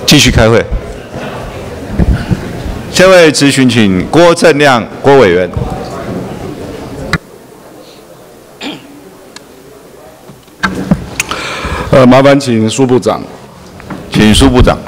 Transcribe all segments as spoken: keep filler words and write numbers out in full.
继续开会。下位质询，请郭正亮郭委员。 呃，麻烦请苏部长， 请苏部长。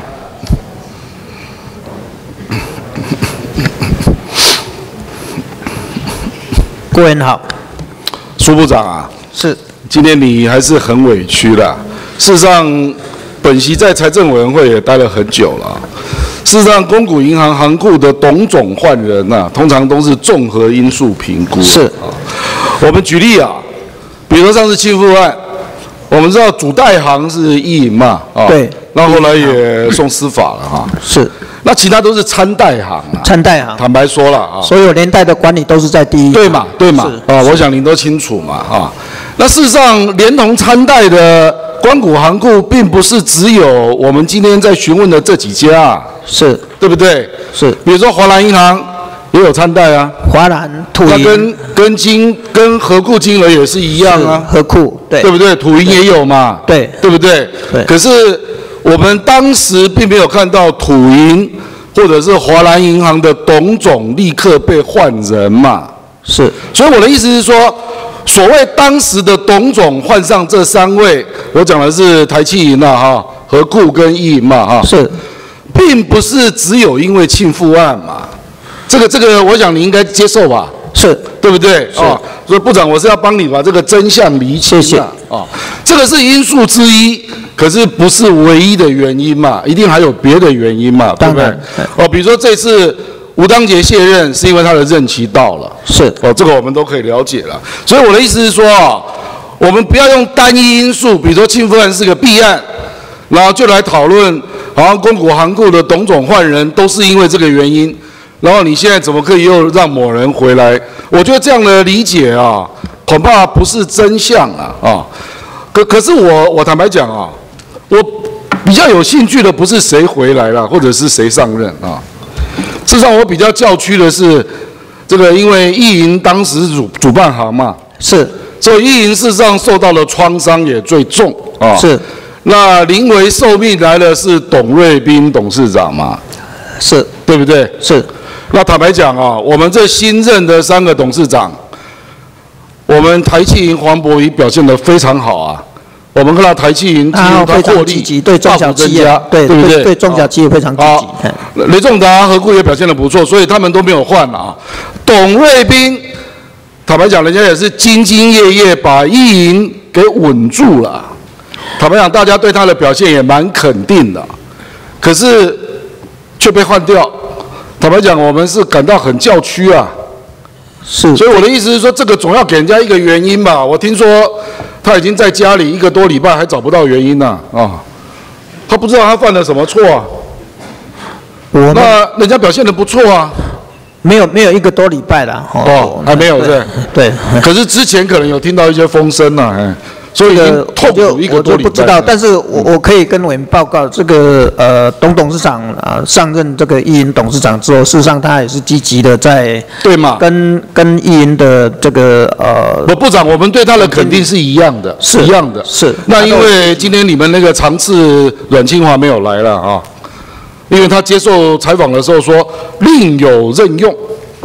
郭委员好， 苏部长啊， 是， 今天你还是很委屈啦。事实上，本席在财政委员会也待了很久了。事实上，公股银行行库的董总换人呐、啊，通常都是综合因素评估。 是啊，我们举例啊，比如说上次庆富案，我们知道主代行是意银嘛，啊， 对， 那后来也送司法了哈、啊。 是， 那其他都是参代行啊。 参代行。 坦白说了啊， 所有连带的管理都是在第一。 对嘛，对嘛，啊，我想您都清楚嘛，啊。那事实上，连同参代的官股行库，并不是只有我们今天在询问的这几家、啊， 是， 对不对？ 是。 比如说华南银行也有参代啊， 华南、土银， 那跟跟金跟和库金额也是一样啊， 和库，对， 对不对？土银也有嘛， 对， 对不对？ 对。 可是我们当时并没有看到土银或者是华南银行的董总立刻被换人嘛， 是。 所以我的意思是说。所谓当时的董总换上这三位，我讲的是台企银啊，哈，和库跟意银嘛，哈， 是， 并不是只有因为庆富案嘛，这个这个，我想你应该接受吧， 是， 对不对？啊，所以部长，我是要帮你把这个真相厘清啊，啊，这个是因素之一，可是不是唯一的原因嘛，一定还有别的原因嘛，对不对？哦，比如说这次。吴当杰卸任是因为他的任期到了， 是哦，这个我们都可以了解了。所以我的意思是说啊，我们不要用单一因素，比如说庆富案是个弊案，然后就来讨论，好像公股行库的董总换人都是因为这个原因，然后你现在怎么可以又让某人回来？我觉得这样的理解啊，恐怕不是真相啊啊。可可是我我坦白讲啊，我比较有兴趣的不是谁回来了，或者是谁上任啊。事实上，我比较叫屈的是，这个因为意银当时主主办行嘛， 是， 所以意银事实上受到的创伤也最重啊。 是， 那临危受命来的是董瑞斌董事长嘛， 是， 对不对？ 是。 那坦白讲啊，我们这新任的三个董事长，我们台企银黄伯仪表现得非常好啊。我们看到台企银他它获利对中小企业，对对不对？ 对中小企业非常积极。 雷仲达和库也表现得不错，所以他们都没有换啊。董瑞斌，坦白讲，人家也是兢兢业业把意银给稳住了。坦白讲，大家对他的表现也蛮肯定的，可是却被换掉。坦白讲，我们是感到很叫屈啊。 是。 所以我的意思是说，这个总要给人家一个原因吧。我听说。他已经在家里一个多礼拜，还找不到原因呢啊，啊！他不知道他犯了什么错啊。我那人家表现得不错啊。 没有没有一个多礼拜了哦，还没有对对。 可是之前可能有听到一些风声呢，哎，所以已经痛苦一个多礼拜。 我就不知道，但是我我可以跟委员报告，这个呃董董事长啊上任这个意银董事长之后，事实上他也是积极的在对嘛， 跟跟意银的这个呃， 我部长，我们对他的肯定是一样的，是一样的。 是。 那因为今天你们那个常次阮清华没有来了啊。因为他接受采访的时候说另有任用，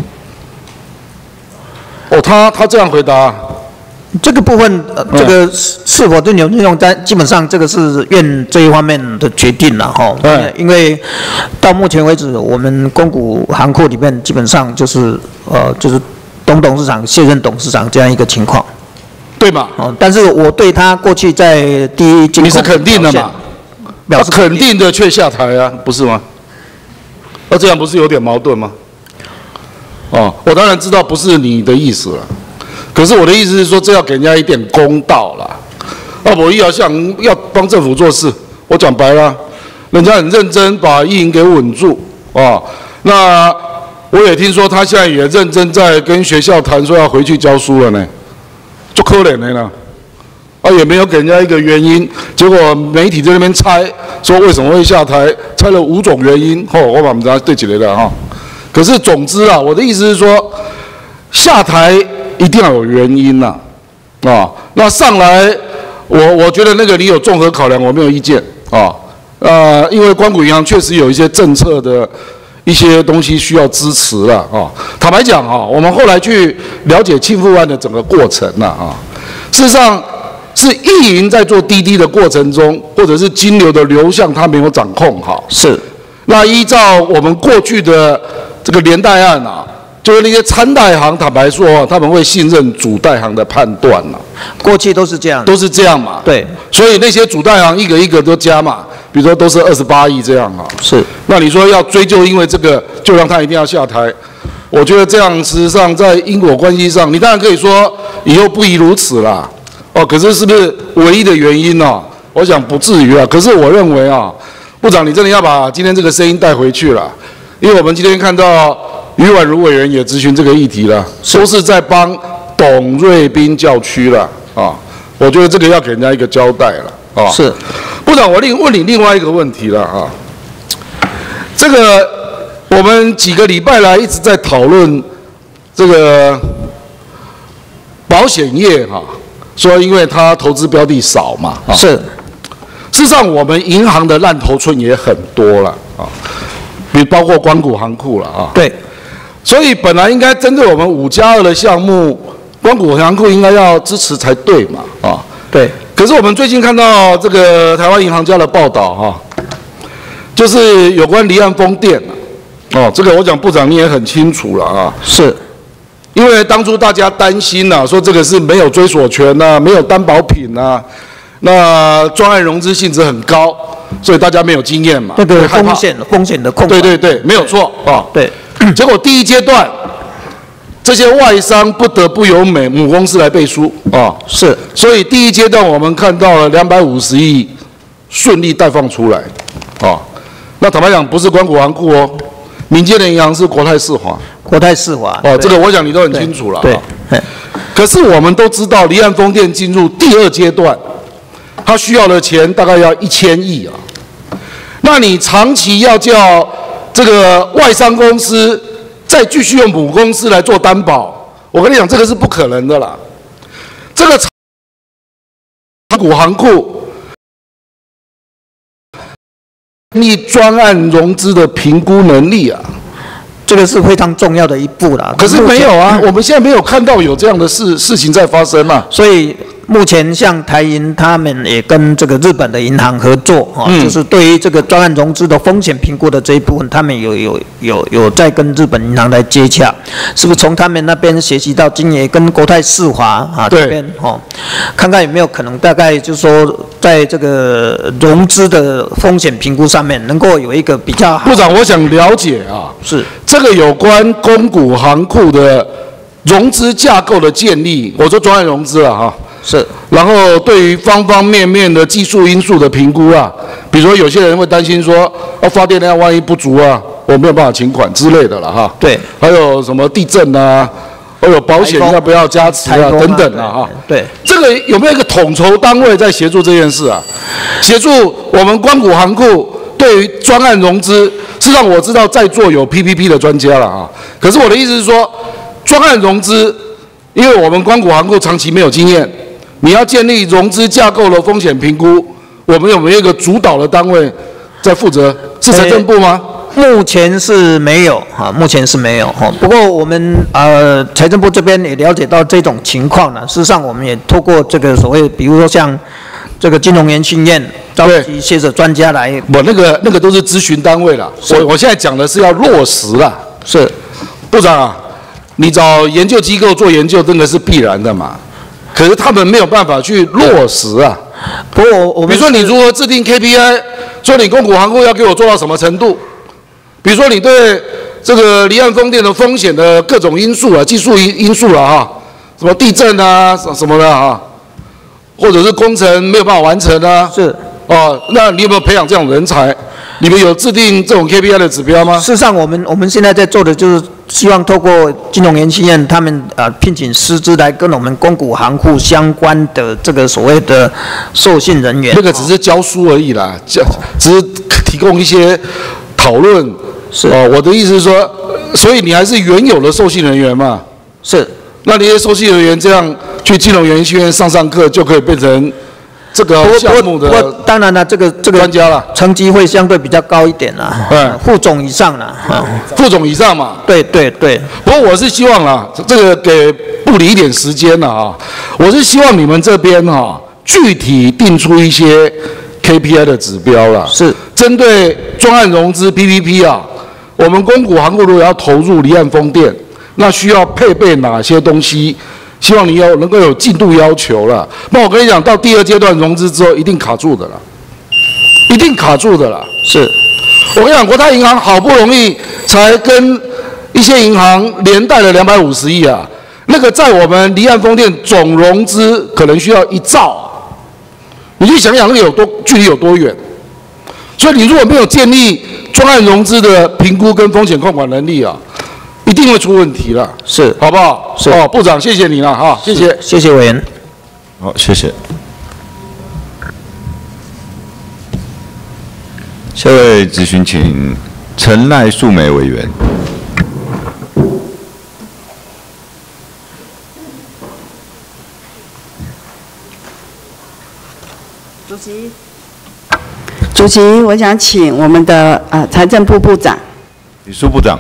哦，他他这样回答， 这个部分，呃，这个是否另有任用，在基本上这个是院这一方面的决定了哈。对，因为到目前为止，我们公股行库里面基本上就是呃就是董董事长卸任董事长这样一个情况， 对嘛？ 哦，但是我对他过去在第一金控， 你是肯定的嘛？他肯定的却下台啊，不是吗？那这样不是有点矛盾吗？哦，我当然知道不是你的意思了，可是我的意思是说，这要给人家一点公道啦。那我要想要帮政府做事，我讲白了，人家很认真把意银给稳住啊、哦。那我也听说他现在也认真在跟学校谈，说要回去教书了呢，就可怜的了。啊，也没有给人家一个原因，结果媒体在那边猜，说为什么会下台，猜了五种原因。哦，我把我们家对起来了哈。可是总之啊，我的意思是说，下台一定要有原因呐、啊，啊，那上来，我我觉得那个你有综合考量，我没有意见啊。 呃，因为官股银行确实有一些政策的一些东西需要支持了啊。坦白讲啊，我们后来去了解庆富案的整个过程了啊，事实上是意银在做滴滴的过程中，或者是金流的流向，它没有掌控好。 是。 那依照我们过去的这个连带案啊，就是那些参贷行，坦白说，他们会信任主贷行的判断啊。 过去都是这样， 都是这样嘛。 对。所以那些主贷行一个一个都加嘛，比如说都是二十八亿这样啊。 是。 那你说要追究，因为这个就让他一定要下台，我觉得这样事实上在因果关系上，你当然可以说以后不宜如此啦。哦，可是是不是唯一的原因呢、啊？我想不至于啊。可是我认为啊，部长你真的要把今天这个声音带回去了，因为我们今天看到余宛如委员也咨询这个议题了，都是在帮董瑞斌叫屈了啊。我觉得这个要给人家一个交代了啊。 是， 部长，我另问你另外一个问题了啊。这个我们几个礼拜来一直在讨论这个保险业哈、啊。说，因为它投资标的少嘛，啊、 是。 事实上，我们银行的烂头寸也很多了啊，比包括官股行库了啊。 对。 所以本来应该针对我们五加二的项目，官股行库应该要支持才对嘛，啊。 对。 可是我们最近看到这个台湾银行家的报道哈、啊，就是有关离岸风电哦、啊，这个我讲部长你也很清楚了啊。 是。 因为当初大家担心呐、啊，说这个是没有追索权呐、啊，没有担保品呐、啊，那专案融资性质很高，所以大家没有经验嘛。 那个风险风险的控制。 对对对，没有错啊。 对。 结果第一阶段，这些外商不得不由美母公司来背书啊。 是。 所以第一阶段我们看到了两百五十亿顺利贷放出来啊。那坦白讲，不是官股行库哦，民间的银行是国泰世华。 国泰世华哦，这个我想你都很清楚了。 对。 对可是我们都知道，离岸风电进入第二阶段，它需要的钱大概要一千亿啊。那你长期要叫这个外商公司再继续用母公司来做担保，我跟你讲，这个是不可能的啦。这个长股行库你专案融资的评估能力啊。 这个是非常重要的一步啦。 可是没有啊，我们现在没有看到有这样的事事情在发生嘛。 所以目前像台银他们也跟这个日本的银行合作哈、嗯，就是对于这个专案融资的风险评估的这一部分，他们有有有有在跟日本银行来接洽，是不是从他们那边学习到经验，跟国泰世华啊这边哦，看看有没有可能，大概就是说在这个融资的风险评估上面能够有一个比较好。 部长，我想了解啊， 是这个有关公股行库的融资架构的建立，我说专案融资了哈。 是， 然后对于方方面面的技术因素的评估啊，比如说有些人会担心说，哦，发电量万一不足啊，我没有办法请款之类的了哈。 对， 还有什么地震啊，还有保险要不要加持啊，等等啊哈。 对， 这个有没有一个统筹单位在协助这件事啊？协助我们官股行库对于专案融资，是让我知道在座有 P P P 的专家了啊。可是我的意思是说，专案融资，因为我们官股行库长期没有经验。你要建立融资架构的风险评估，我们有没有一个主导的单位在负责？是财政部吗？ 目前是没有哈，目前是没有哈。不过我们呃财政部这边也了解到这种情况了。事实上，我们也透过这个所谓，比如说像这个金融研训院召集一些的专家来。 我那个那个都是咨询单位了。我我现在讲的是要落实了。 是， 部长啊，你找研究机构做研究，真的是必然的嘛。可是他们没有办法去落实啊。 不过我们比如说你如何制定 K P I， 说你公股行库要给我做到什么程度？比如说你对这个离岸风电的风险的各种因素啊、技术因因素了哈，什么地震啊、什么的啊，或者是工程没有办法完成啊。 是。 哦，那你有没有培养这种人才？你们有制定这种 K P I 的指标吗？ 事实上，我们我们现在在做的就是希望透过金融研训院他们啊、呃、聘请师资来跟我们公股行库相关的这个所谓的受信人员。 那个只是教书而已啦，教只是提供一些讨论。 是哦，我的意思是说，所以你还是原有的受信人员嘛？ 是。 那那些受信人员这样去金融研训院上上课，就可以变成这个项目的， 不过当然了，这个这个专家了， 成绩会相对比较高一点啦，嗯，副总以上啦， 副总以上嘛。 对对对。 不过我是希望啦，这个给部里一点时间了啊，我是希望你们这边哈，具体定出一些 K P I 的指标啦， 是针对专案融资 P P P 啊，我们公股行库如果要投入离岸风电，那需要配备哪些东西？希望你要能够有进度要求了。那我跟你讲，到第二阶段融资之后，一定卡住的了，一定卡住的了。 是， 我跟你讲，国泰银行好不容易才跟一些银行连贷了两百五十亿啊，那个在我们离岸风电总融资可能需要一兆啊，你去想想那个有多距离有多远。所以你如果没有建立专案融资的评估跟风险控管能力啊，一定会出问题了， 是， 好不好？ 是哦，部长，谢谢你了哈，谢谢， 谢谢委员。 好，谢谢。下位质询，请陈赖素梅委员。 主席，主席，我想请我们的呃财政部部长李苏部长。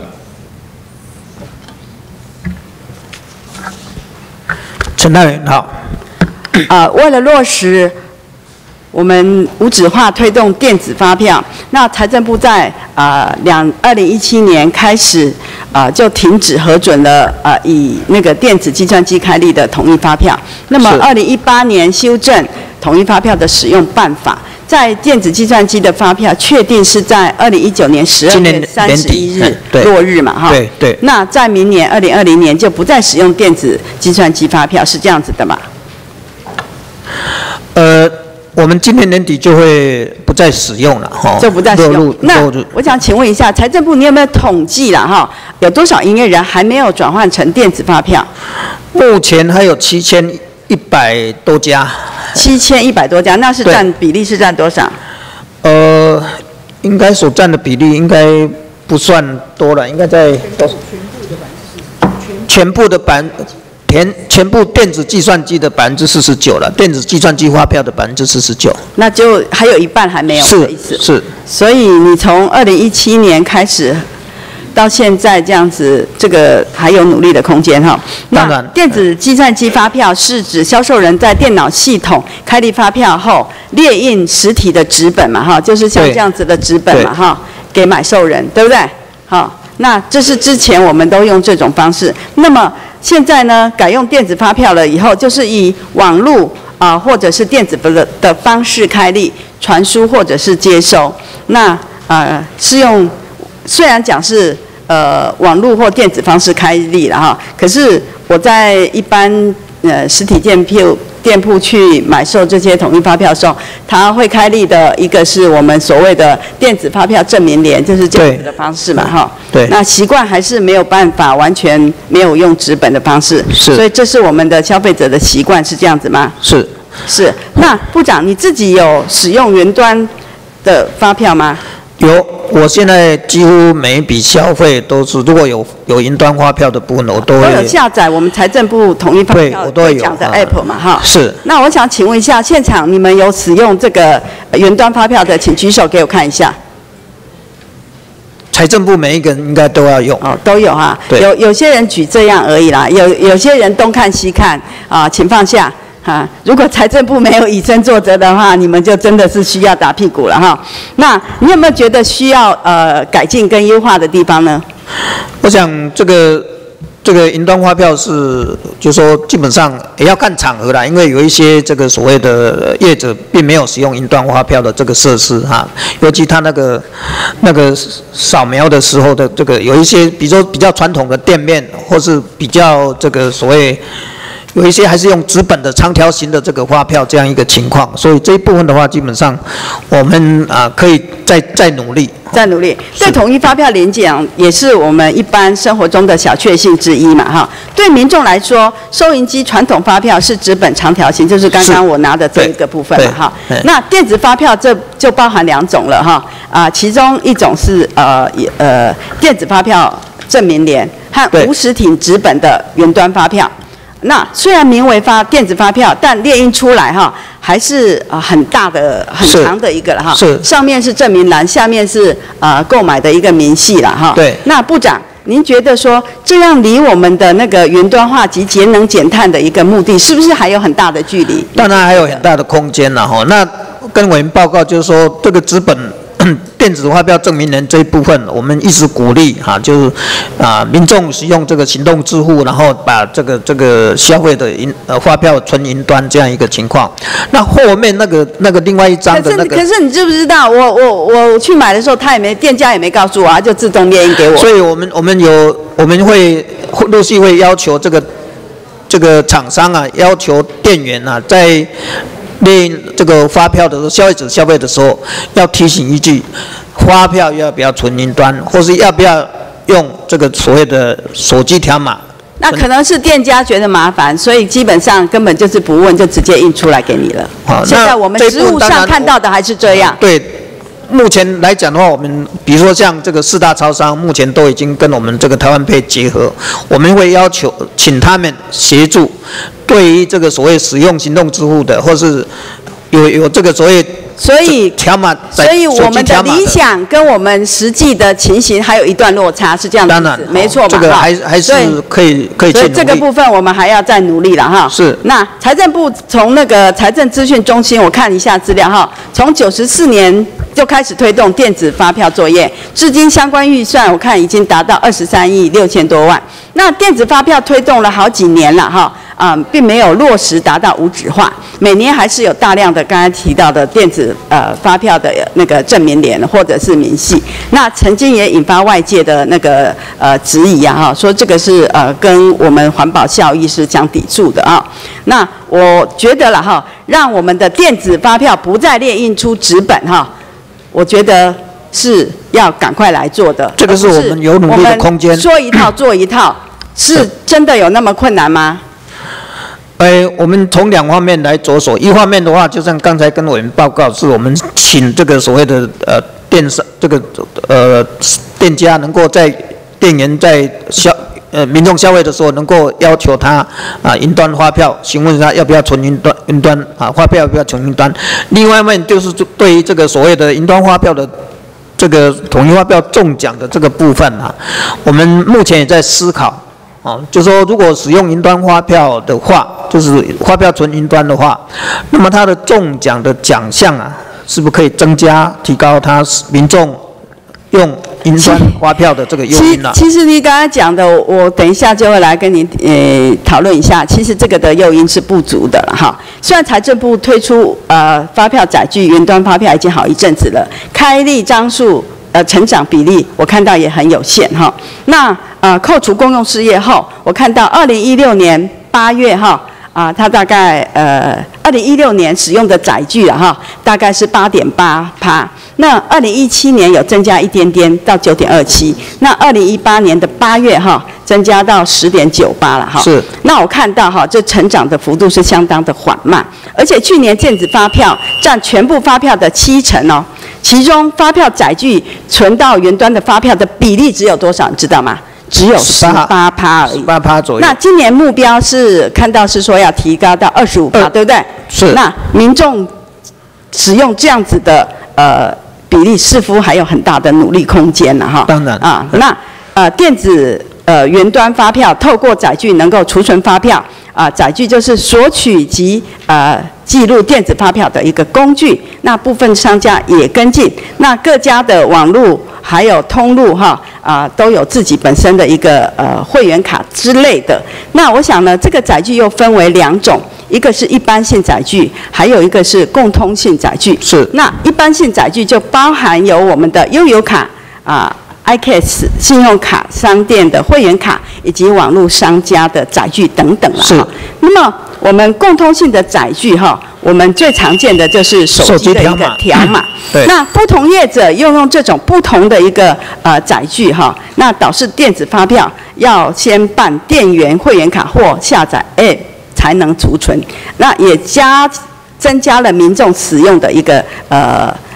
陈大人好。 呃，为了落实我们无纸化推动电子发票，那财政部在呃两二零一七年开始呃就停止核准了呃以那个电子计算机开立的统一发票。那么二零一八年修正统一发票的使用办法，在电子计算机的发票确定是在二零一九年十二月三十一日落日嘛，哈。 对对。 那在明年二零二零年就不再使用电子计算机发票，是这样子的吗？ 呃，我们今年年底就会不再使用了，哈。 就不再使用。那我想请问一下，财政部你有没有统计了哈？有多少营业人还没有转换成电子发票？ 目前还有七千一百多家。 七千一百多家，那是占比例是占多少？ 呃，应该所占的比例应该不算多了，应该在全部的百全全部电子计算机的百分之四十九了，电子计算机发票的百分之四十九。 那就还有一半还没有的意思。 是是。 所以你从二零一七年开始。到现在这样子，这个还有努力的空间哈。 当然， 电子计算机发票是指销售人在电脑系统开立发票后，列印实体的纸本嘛哈，就是像这样子的纸本嘛哈，给买受人，对不对？好，那这是之前我们都用这种方式。那么现在呢，改用电子发票了以后，就是以网络啊、呃、或者是电子的的方式开立、传输或者是接收。那呃是用。虽然讲是呃网络或电子方式开立了哈，可是我在一般呃实体店铺店铺去买售这些统一发票的时候，它会开立的一个是我们所谓的电子发票证明联，就是这样子的方式嘛哈。 对。 那习惯还是没有办法完全没有用纸本的方式。 是。 所以这是我们的消费者的习惯，是这样子吗？ 是。 是。那部长你自己有使用云端的发票吗？ 有，我现在几乎每一笔消费都是，如果有有云端发票的部分，我都会都有下载我们财政部统一发票讲的 app 嘛，哈。 是。 那我想请问一下，现场你们有使用这个云端发票的，请举手给我看一下。 财政部每一个人应该都要用。 哦，都有哈。 对。 有有些人举这样而已啦，有有些人东看西看啊，请放下。哈，如果财政部没有以身作则的话，你们就真的是需要打屁股了哈。那你有没有觉得需要呃改进跟优化的地方呢？ 我想这个这个云端发票是，就说基本上也要看场合啦，因为有一些这个所谓的业者并没有使用云端发票的这个设施哈，尤其他那个那个扫描的时候的这个有一些，比如说比较传统的店面，或是比较这个所谓。有一些还是用纸本的长条形的这个发票这样一个情况，所以这一部分的话，基本上我们啊可以再再努力， 再努力。对统一发票联讲也是我们一般生活中的小确幸之一嘛，哈。对民众来说，收银机传统发票是纸本长条形，就是刚刚我拿的这一个部分嘛，哈。那电子发票这就包含两种了，哈。啊，其中一种是呃呃电子发票证明联和无实体纸本的云端发票。 那虽然名为发电子发票，但列印出来哈，还是呃很大的、很长的一个了哈。 是。 上面是证明栏，下面是呃购买的一个明细了哈。 对。 那部长，您觉得说这样离我们的那个云端化及节能减碳的一个目的，是不是还有很大的距离？ 当然还有很大的空间了哈。那跟委员报告就是说，这个纸本电子发票证明人这一部分，我们一直鼓励哈，就是啊民众使用这个行动支付，然后把这个这个消费的云呃发票存云端这样一个情况。那后面那个那个另外一张的那个， 可是可是你知不知道，我我我去买的时候，他也没店家也没告诉我，他就自动列印给我。 所以我们我们有我们会陆续会要求这个这个厂商啊，要求店员啊，在列印这个发票的时候，消费者消费的时候要提醒一句：发票要不要存云端，或是要不要用这个所谓的手机条码？ 那可能是店家觉得麻烦，所以基本上根本就是不问，就直接印出来给你了。 好， 现在我们实务上看到的还是这样。 对。目前来讲的话，我们比如说像这个四大超商，目前都已经跟我们这个台湾配结合，我们会要求请他们协助，对于这个所谓使用行动支付的，或是有有这个所谓所以条码， 所以我们的理想跟我们实际的情形还有一段落差，是这样子。 当然， 没错嘛。 这个还还是可以可以。 所以这个部分我们还要再努力了哈。 是。 那财政部从那个财政资讯中心，我看一下资料哈，从九十四年就开始推动电子发票作业，至今相关预算我看已经达到二十三亿六千多万。那电子发票推动了好几年了哈，啊、嗯，并没有落实达到无纸化，每年还是有大量的刚才提到的电子呃发票的那个证明联或者是明细，那曾经也引发外界的那个呃质疑啊哈，说这个是呃跟我们环保效益是相抵触的啊。那我觉得了哈，让我们的电子发票不再列印出纸本哈，我觉得是要赶快来做的。 这个是我们有努力的空间。 说一套做一套，是真的有那么困难吗？ 呃，我们从两方面来着手。一方面的话，就像刚才跟委员报告，是我们请这个所谓的呃电商这个呃店家能够在店员在消呃民众消费的时候，能够要求他啊云端发票，询问他要不要存云端云端啊发票要不要存云端。另外一面就是对于这个所谓的云端发票的这个统一发票中奖的这个部分啊，我们目前也在思考。哦，就说如果使用云端发票的话，就是发票存云端的话，那么它的中奖的奖项啊，是不是可以增加、提高它民众用云端发票的这个诱因呢？ 其实你刚才讲的，我等一下就会来跟你呃讨论一下。其实这个的诱因是不足的了哈。虽然财政部推出呃发票载具云端发票已经好一阵子了，开立张数。呃，成长比例我看到也很有限哈。那呃，扣除公用事业后，我看到二零一六年八月哈啊，它大概呃二零一六年使用的载具啊哈，大概是八点八趴。那二零一七年有增加一点点到九点二七。那二零一八年的八月哈，增加到十点九八了哈。 是。 那我看到哈，这成长的幅度是相当的缓慢，而且去年电子发票占全部发票的七成哦。其中发票载具存到云端的发票的比例只有多少？你知道吗？只有十八趴而已。 十八趴左右。 那今年目标是看到是说要提高到二十五趴，对不对？ 是。 那民众使用这样子的呃比例，似乎还有很大的努力空间了哈。 当然啊，那呃电子呃云端发票透过载具能够储存发票。啊，载具就是索取及呃记录电子发票的一个工具。那部分商家也跟进，那各家的网路还有通路哈啊、呃、都有自己本身的一个呃会员卡之类的。那我想呢，这个载具又分为两种，一个是一般性载具，还有一个是共通性载具。 是。那一般性载具就包含有我们的悠游卡啊。I K A S 信用卡商店的会员卡以及网络商家的载具等等啦。 是。 那么我们共通性的载具哈，我们最常见的就是手机的一个条码。 对。 那不同业者用用这种不同的一个呃载具哈，那导致电子发票要先办店员会员卡或下载 App 才能储存，那也加增加了民众使用的一个呃。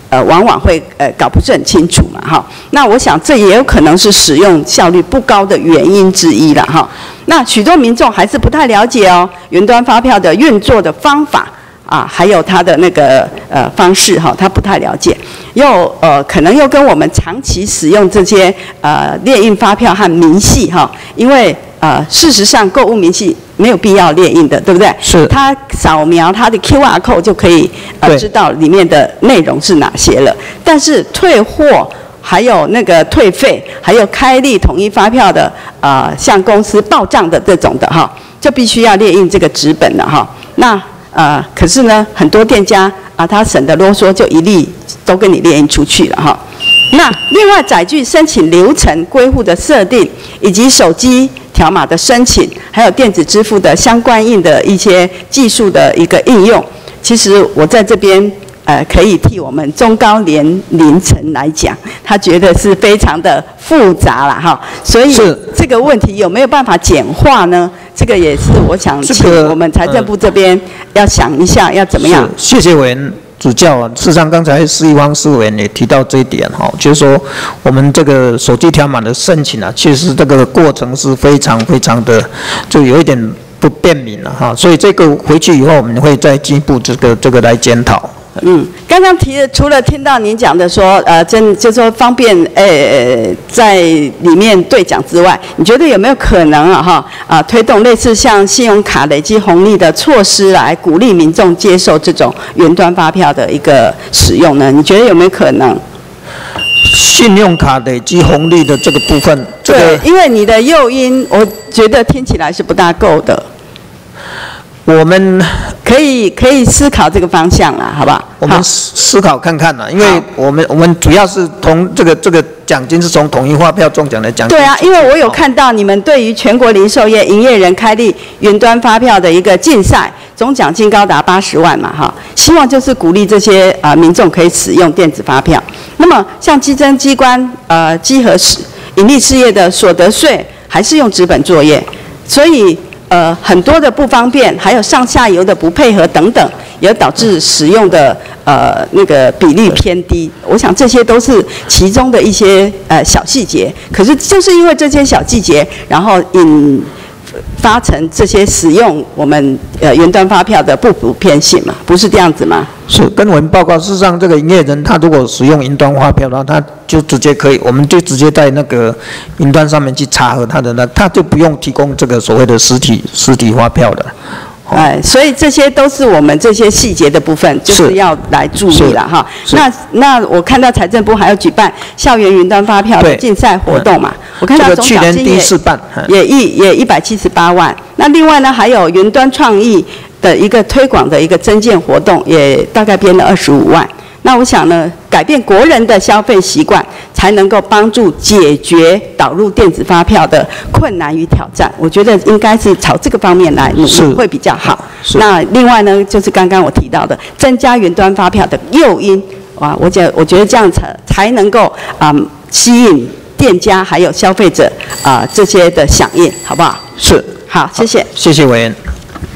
呃往往会呃搞不是很清楚嘛哈。那我想这也有可能是使用效率不高的原因之一了哈。那许多民众还是不太了解哦，云端发票的运作的方法啊，还有它的那个呃方式哈，他不太了解，又呃可能又跟我们长期使用这些呃列印发票和明细哈，因为呃事实上购物明细没有必要列印的，对不对？ 是。 他扫描他的 Q R code 就可以呃知道里面的内容是哪些了，但是退货。还有那个退费，还有开立统一发票的，呃，向公司报账的这种的哈，就必须要列印这个纸本了哈。那呃，可是呢，很多店家啊，他省得啰嗦，就一律都跟你列印出去了哈。那另外载具申请流程归户的设定，以及手机条码的申请，还有电子支付的相关应的一些技术的一个应用，其实我在这边。呃，可以替我们中高年龄层来讲，他觉得是非常的复杂了哈，所以这个问题有没有办法简化呢？这个也是我想请我们财政部这边要想一下要怎么样。 谢谢委员指教啊。事实上，刚才施一方施委员也提到这一点哈，就是说我们这个手机条码的申请啊，其实这个过程是非常非常的，就有一点不便民了哈，所以这个回去以后我们会再进一步这个这个来检讨。 嗯，刚刚提的，除了听到您讲的说，呃，真就说方便，呃，在里面兑奖之外，你觉得有没有可能啊，哈，啊，推动类似像信用卡累积红利的措施来鼓励民众接受这种云端发票的一个使用呢？你觉得有没有可能？ 信用卡累积红利的这个部分，这个、 对，因为你的诱因，我觉得听起来是不大够的。 我们可以可以思考这个方向啦，好不好？ 我们思考看看啦，因为我们我们主要是从这个这个奖金是从统一发票中奖的奖金。 对啊，因为我有看到你们对于全国零售业营业人开立云端发票的一个竞赛，总奖金高达八十万嘛，哈，希望就是鼓励这些啊、呃、民众可以使用电子发票。那么像稽征机关呃稽核事盈利事业的所得税还是用纸本作业，所以。呃，很多的不方便，还有上下游的不配合等等，也导致使用的呃那个比例偏低。我想这些都是其中的一些呃小细节。可是就是因为这些小细节，然后引发成这些使用我们呃云端发票的不普遍性嘛，不是这样子吗？ 是，跟我们报告，事实上这个营业人他如果使用云端发票的话，他就直接可以，我们就直接在那个云端上面去查核他的那，他就不用提供这个所谓的实体实体发票的。 哎，所以这些都是我们这些细节的部分，就是要来注意了哈。那那我看到财政部还要举办校园云端发票的竞赛活动嘛，我看到总奖金也也一也一百七十八万。那另外呢，还有云端创意的一个推广的一个增建活动，也大概编了二十五万。那我想呢，改变国人的消费习惯，才能够帮助解决导入电子发票的困难与挑战。我觉得应该是朝这个方面来努力会比较好。那另外呢，就是刚刚我提到的，增加云端发票的诱因，哇，我觉我觉得这样才才能够啊、嗯、吸引店家还有消费者啊、呃、这些的响应，好不好？ 是， 好，谢谢， 谢谢委员。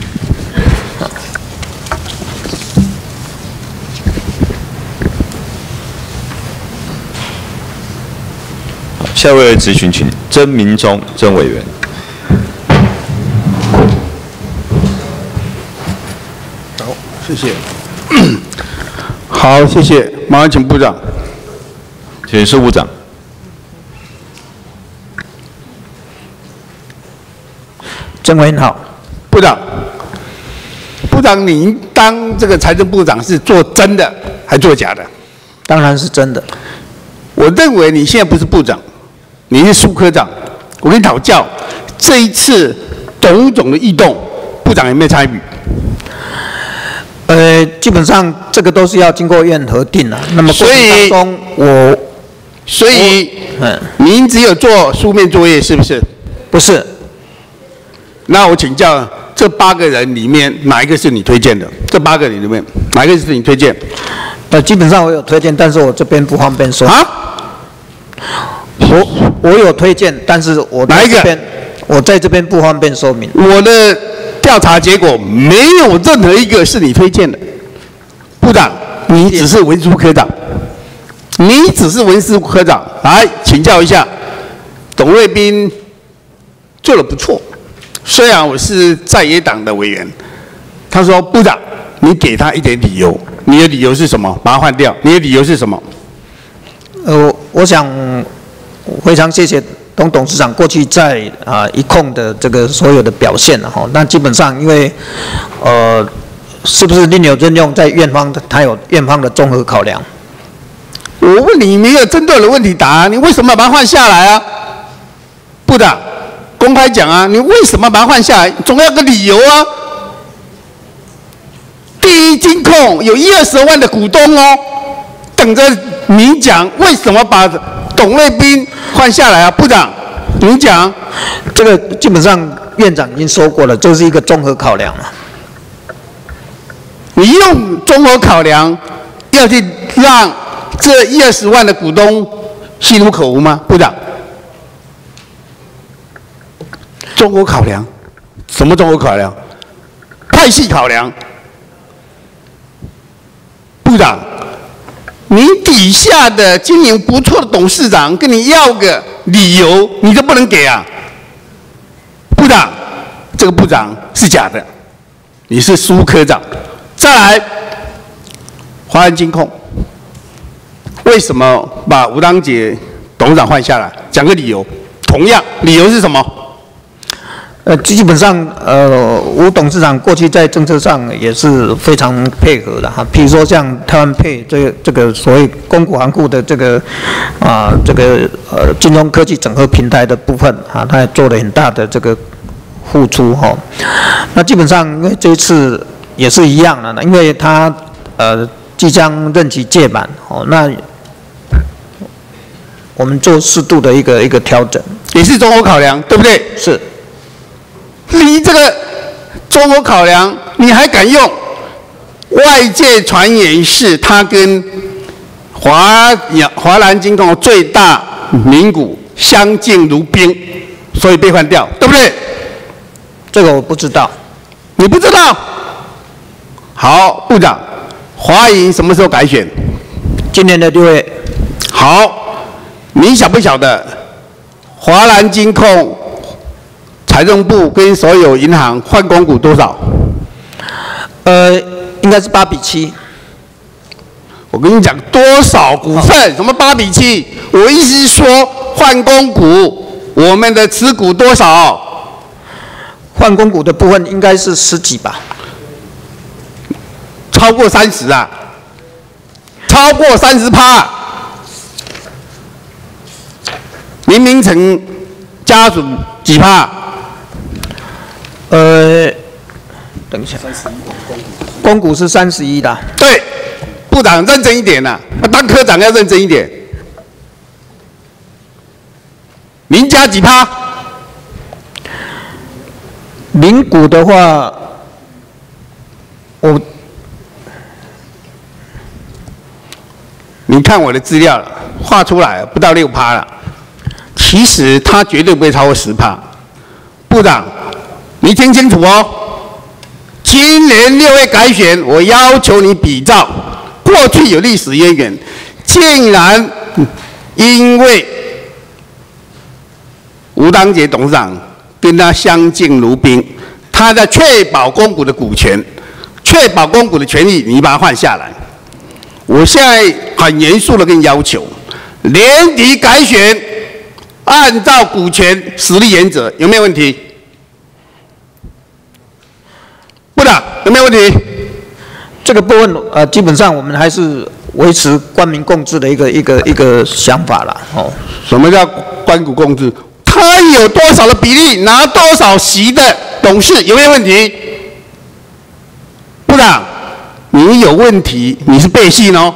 下位质询，请曾明忠曾委员。 好，谢谢。好，谢谢。麻烦请部长。 请施部长。 曾委员好。 部长，部长，您当这个财政部长是做真的还做假的？ 当然是真的。 我认为你现在不是部长。你是苏科长，我跟你讨教，这一次董总的异动，部长有没有参与？ 呃，基本上这个都是要经过院核定的。那么过程当中，我所以嗯，您只有做书面作业是不是？ 不是。 那我请教，这八个人里面哪一个是你推荐的？这八个人里面哪一个是你推荐？ 呃，基本上我有推荐，但是我这边不方便说。 啊？ 我我有推荐，但是我哪一个？ 我在这边不方便说明。 我的调查结果没有任何一个是你推荐的，部长，你只是文书科长。 你只是文书科长，来请教一下，董瑞斌做得不错，虽然我是在野党的委员，他说部长，你给他一点理由，你的理由是什么？把他换掉，你的理由是什么？ 呃，我想非常谢谢董董事长过去在啊、呃、一控的这个所有的表现了哈。那基本上因为呃，是不是另有任用，在院方他有院方的综合考量。 我问你，没有针对我的问题答，你为什么把它换下来啊？部长，公开讲啊，你为什么把它换下来？总要有个理由啊。第一金控有一二十万的股东哦，等着你讲为什么把董瑞斌换下来啊？部长，你讲。 这个基本上院长已经说过了，这是一个综合考量嘛。 你用综合考量要去让这一二十万的股东心无可无吗？部长，综合考量，什么综合考量？派系考量。部长，你底下的经营不错的董事长跟你要个理由，你都不能给啊？部长，这个部长是假的，你是苏科长。再来，华安金控，为什么把吴当杰董事长换下来？讲个理由。同样，理由是什么？ 呃，基本上，呃，吴董事长过去在政策上也是非常配合的哈。譬如说像台湾配这个这个所谓公股行库的这个啊、呃、这个呃金融科技整合平台的部分啊，他也做了很大的这个付出哈。那基本上因为这一次也是一样的，因为他呃即将任期届满哦，那我们做适度的一个一个调整， 也是综合考量，对不对？ 是。 你这个综合考量，你还敢用？外界传言是他跟华华南金控最大名股相敬如宾，所以被换掉，对不对？ 这个我不知道。 你不知道？好，部长，华银什么时候改选？ 今年的六月。 好，你晓不晓得华南金控？财政部跟所有银行换公股多少？ 呃，应该是八比七。 我跟你讲，多少股份？什么八比七？我意思是说，换公股，我们的持股多少？ 换公股的部分应该是十几吧？ 超过三十啊？超过三十趴？林明成家属几趴？ 呃，等一下，公股是三十一的。 对，部长认真一点呐、啊，当科长要认真一点。您家几趴？ 零股的话，我， 你看我的资料了，画出来不到六趴了。其实他绝对不会超过十趴。部长。你听清楚哦！今年六月改选，我要求你比照过去有历史渊源，竟然因为吴当杰董事长跟他相敬如宾，他在确保公股的股权、确保公股的权益，你把它换下来。我现在很严肃的跟你要求，年底改选，按照股权实力原则，有没有问题？部长有没有问题？ 这个部分呃，基本上我们还是维持官民共治的一个一个一个想法啦。哦， 什么叫官股共治？他有多少的比例，拿多少席的董事，有没有问题？部长，你有问题，你是背信哦。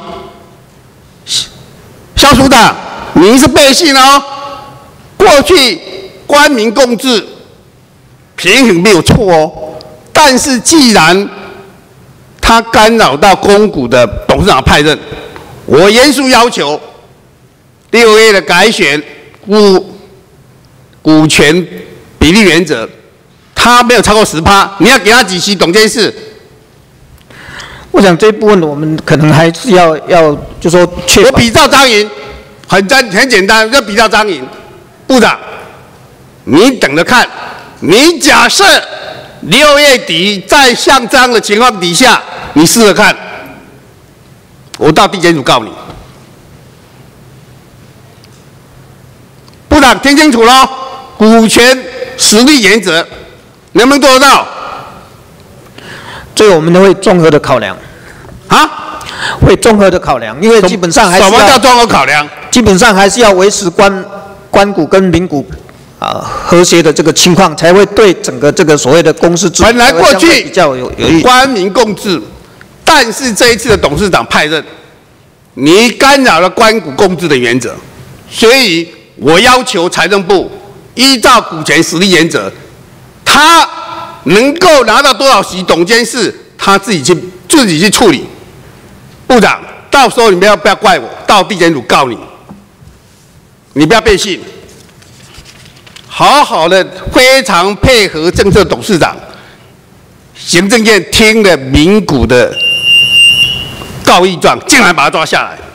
肖署长，你是背信哦。过去官民共治，平衡没有错哦。但是既然他干扰到公股的董事长派任，我严肃要求六月的改选股股权比例原则，他没有超过十趴，你要给他几席董监事？ 我想这一部分我们可能还是要要就说确保。 我比照张营，很简很简单，就比照张营。部长，你等着看，你假设六月底在像这样的情况底下，你试着看，我到地检署告你。部长听清楚喽，股权实力原则能不能做得到？ 这个我们都会综合的考量， 啊？ 会综合的考量，因为基本上还是什么叫综合考量？ 基本上还是要维持官官股跟民股啊、呃、和谐的这个情况，才会对整个这个所谓的公司制本来过去比较有有益。 官民共治，但是这一次的董事长派任，你干扰了官股共治的原则，所以我要求财政部依照股权实力原则，他能够拿到多少席董监事，他自己去自己去处理。部长，到时候你不要不要怪我，到地检署告你，你不要背信，好好的非常配合政策董事长，行政院听了民股的告议状，竟然把他抓下来。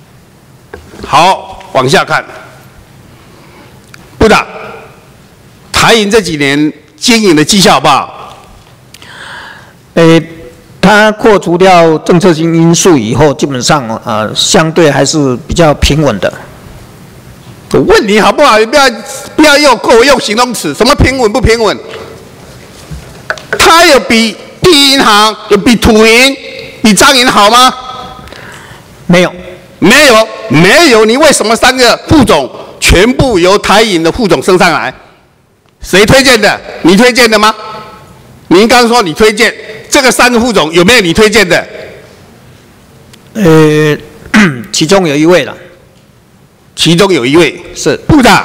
好，往下看，部长，台银这几年经营的绩效好不好？ 诶，它扩除掉政策性因素以后，基本上呃相对还是比较平稳的。 我问你好不好？你不要不要用给我用形容词，什么平稳不平稳？它有比第一银行、有比土银、比彰银好吗？ 没有， 没有，没有。你为什么三个副总全部由台银的副总升上来？谁推荐的？你推荐的吗？您刚说你推荐这个三个副总有没有你推荐的？ 呃，其中有一位了。 其中有一位是部长，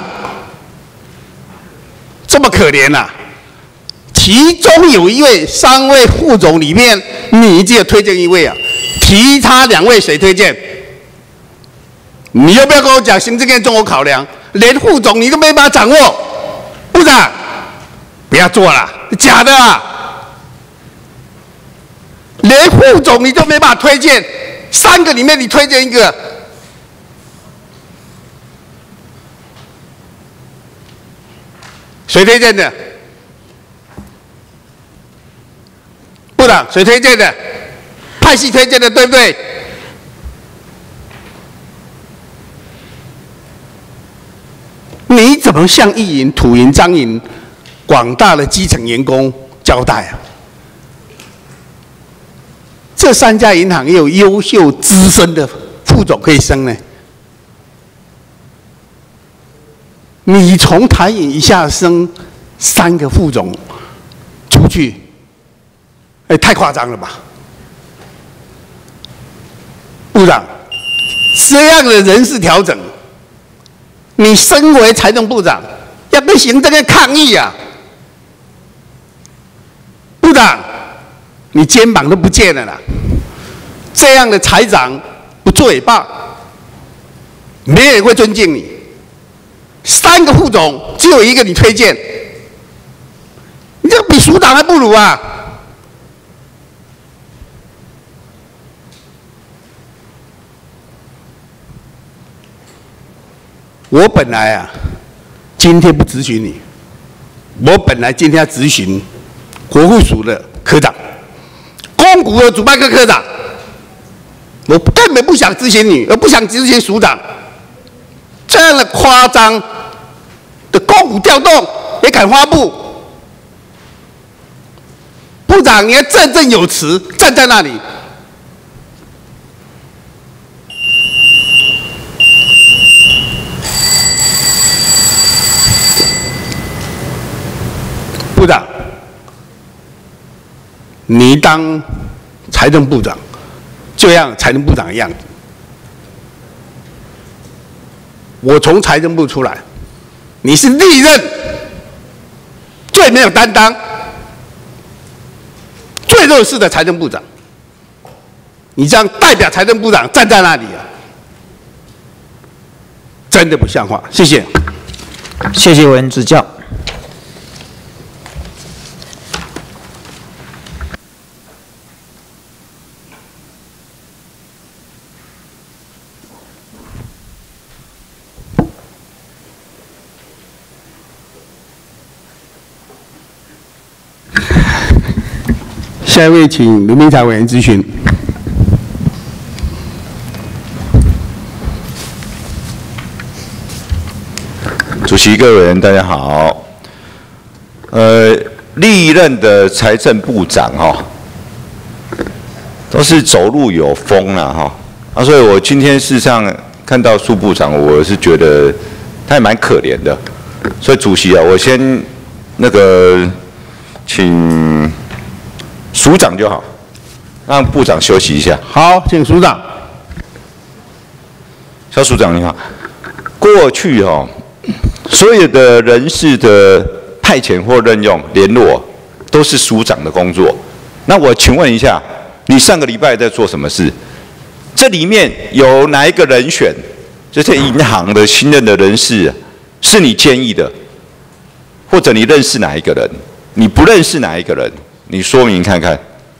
这么可怜呐、啊？其中有一位三位副总里面，你只有推荐一位啊，其他两位谁推荐？你要不要跟我讲行政院综合考量？连副总你都没办法掌握，部长，不要做了，假的啊！连副总你都没办法推荐，三个里面你推荐一个。谁推荐的？部长，谁推荐的？派系推荐的，对不对？你怎么向一银、土银、彰银广大的基层员工交代啊？这三家银行也有优秀资深的副总可以升呢。你从台银一下升三个副总出去，哎，太夸张了吧？部长，这样的人事调整，你身为财政部长，要跟行政院抗议呀、啊！部长，你肩膀都不见了啦！这样的财长不做也罢，没人会尊敬你。三个副总只有一个你推荐，你这比署长还不如啊！我本来啊，今天不咨询你，我本来今天要咨询国库署的科长，公股的主办科科长，我根本不想咨询你，而不想咨询署长，这样的夸张的公股调动也敢发布？部长，你要振振有词，站在那里。部长，你当财政部长，就像财政部长的样子。我从财政部出来，你是历任最没有担当、最弱势的财政部长。你这样代表财政部长站在那里啊，真的不像话。谢谢。 谢谢委员指教。 下一位请卢明才委员咨询。 主席、各位委员，大家好。呃，历任的财政部长哈、哦，都是走路有风了哈。啊，所以我今天事实上看到苏部长，我是觉得他也蛮可怜的。所以主席啊，我先那个请署长就好，让部长休息一下。 好，请署长。 肖署长你好，过去哈、哦。所有的人事的派遣或任用、联络，都是署长的工作。那我请问一下，你上个礼拜在做什么事？这里面有哪一个人选，这些银行的新任的人事，是你建议的，或者你认识哪一个人？你不认识哪一个人？你说明看看。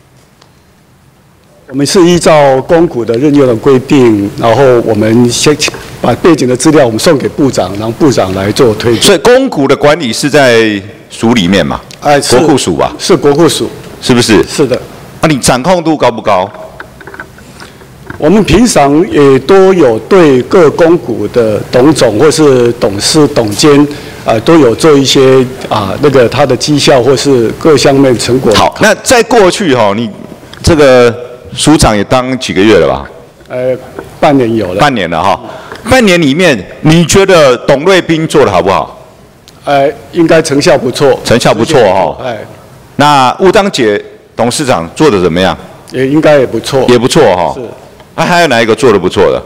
我们是依照公股的任用的规定，然后我们先把背景的资料我们送给部长，然后部长来做推荐。 所以公股的管理是在署里面嘛？ 哎， 国库署吧？ 是国库署， 是不是？ 是的。 那、啊、你掌控度高不高？ 我们平常也都有对各公股的董总或是董事、董监啊、呃，都有做一些啊、呃、那个他的绩效或是各项面成果。 好，那在过去哈、哦，你这个。署长也当几个月了吧？ 呃，半年有了。 半年了哈，半年里面你觉得董瑞斌做得好不好？ 呃，应该成效不错。 成效不错哈。 哎， 那吴当杰董事长做得怎么样？ 也应该也不错。 也不错哈。是。那、啊、还有哪一个做得不错的？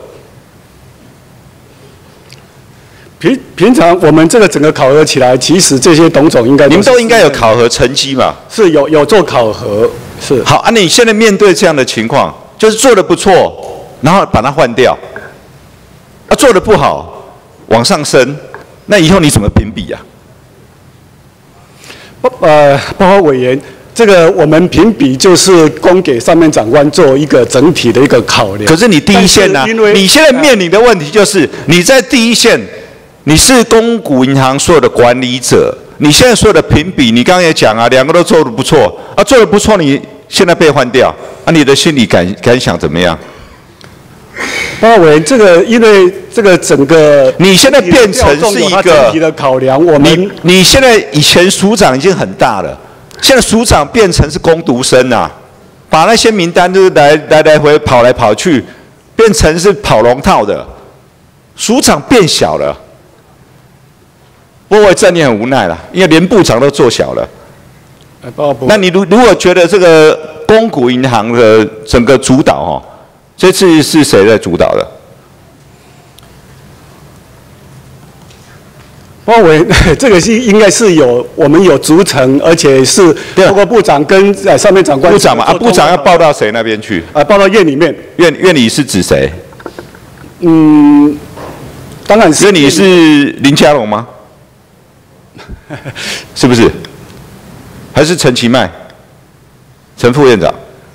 平平常我们这个整个考核起来，其实这些董总应该你们都应该有考核成绩嘛？ 是有有做考核。是好啊，你现在面对这样的情况，就是做得不错，然后把它换掉，啊，做得不好，往上升，那以后你怎么评比啊？ 呃，报告委员，这个我们评比就是供给上面长官做一个整体的一个考量。 可是你第一线呢、啊？你现在面臨的問題就是你在第一線，你是公股銀行所有的管理者。你現在所有的評比，你剛剛也講啊，兩個都做得不錯啊，做得不錯，你現在被換掉啊，你的心理感感想怎麼樣？ 包委，這個因為這個整個你現在變成是一個整體的考量，我們你你現在以前署長已經很大了，現在署長變成是工讀生啊，把那些名單就是來來來回跑來跑去，變成是跑龍套的，署長變小了。不過我真的很無奈了，因為連部長都做小了。那你如如果覺得這個公股銀行的整個主導哦，這次是誰在主導的？ 包圍這個是應該是有我們有組成，而且是包括部長跟呃上面長官。 部長嘛，啊，部長要報到誰那邊去？ 啊，報到院裡面。 院院裡是指誰？ 嗯，當然是。 院裡是林佳龍嗎？是不是？還是陳其邁？陳副院長？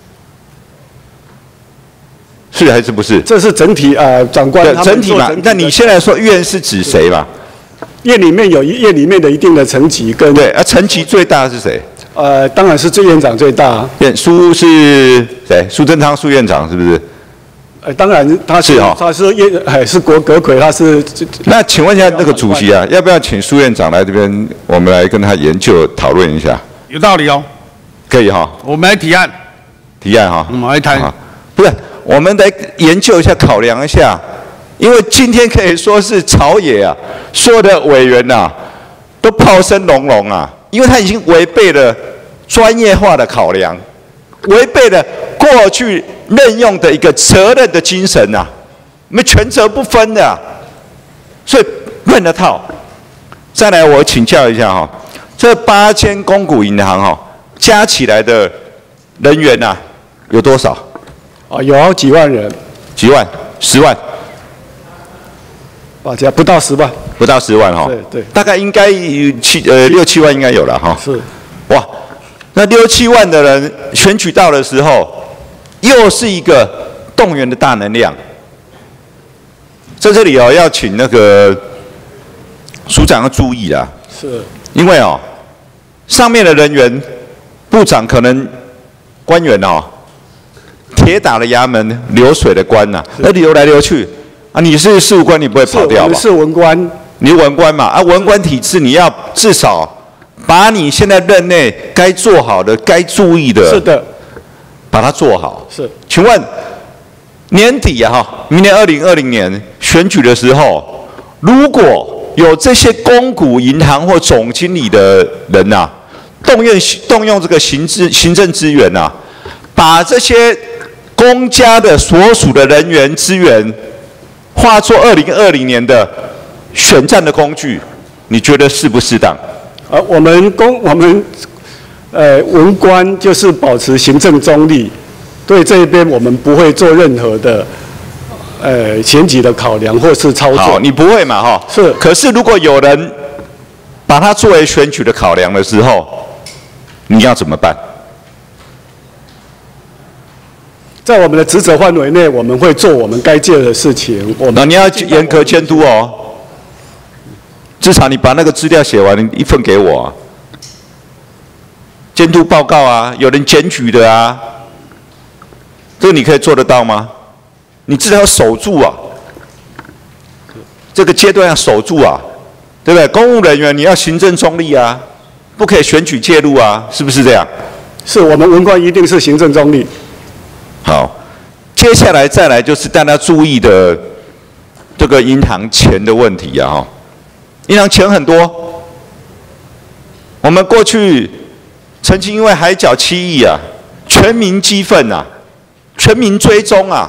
是還是不是？ 這是整體呃長官。 對，整體嘛。那你現在說院是指誰嘛？ 院裡面有一院裡面的一定的層級跟。 對，啊，層級最大是誰？ 呃，當然是最院長最大。 院蘇是誰？蘇貞昌蘇院長是不是？ 呃，當然他是， 是哦， 他是院，哎，是國閣揆，他是。 那請問一下那個主席啊，要不要請蘇院長來這邊，我們來跟他研究討論一下？ 有道理哦。 可以哈、哦。 我們來提案。 提案哈、哦。 我們來談。 不是，我們來研究一下，考量一下，因為今天可以說是朝野啊，所有的委員呐、啊，都炮聲隆隆啊，因為他已經違背了專業化的考量，違背了過去任用的一個責任的精神呐、啊，我們權責不分的、啊，所以亂了套。再來，我請教一下哈、哦，這八間公股銀行哈、哦，加起來的人員呐、啊，有多少？ 啊，有好幾萬人。 幾萬？十萬？ 大家不到十萬。 不到十萬哈、哦。 對對。 大概應該七呃六七萬應該有了哈、哦。 是。 哇，那六七萬的人選舉到的時候，又是一個動員的大能量。在這裡哦，要請那個署長要注意啦。 是。 因為哦，上面的人員，部長可能官员哦，铁打的衙门，流水的官呐、啊，那流来流去啊，你是事务官，你不会跑掉吧？ 我们是文官， 你文官嘛啊，文官体制你要至少把你现在任内该做好的、该注意的， 是的， 把它做好。 是， 请问年底啊哈，明年二零二零年选举的时候，如果有这些公股银行或总经理的人呐、啊，动用动用这个行政行政资源呐、啊，把这些公家的所属的人员资源化作二零二零年的选战的工具，你觉得适不适当？ 呃，我们公我们呃文官就是保持行政中立，对这一边我们不会做任何的呃选举的考量或是操作。 好，你不会嘛哈？ 是。 可是如果有人把它作为选举的考量的时候，你要怎么办？ 在我们的职责范围内，我们会做我们该做的事情。我们你要严格监督哦。至少你把那个资料写完，一份给我、啊。监督报告啊，有人检举的啊，这个你可以做得到吗？你至少要守住啊，这个阶段要守住啊，对不对？公务人员你要行政中立啊，不可以选举介入啊，是不是这样？ 是我们文官一定是行政中立。 好，接下来再来就是大家注意的这个银行钱的问题啊，哈，银行钱很多，我们过去曾经因为海角七亿啊，全民激愤啊，全民追踪啊，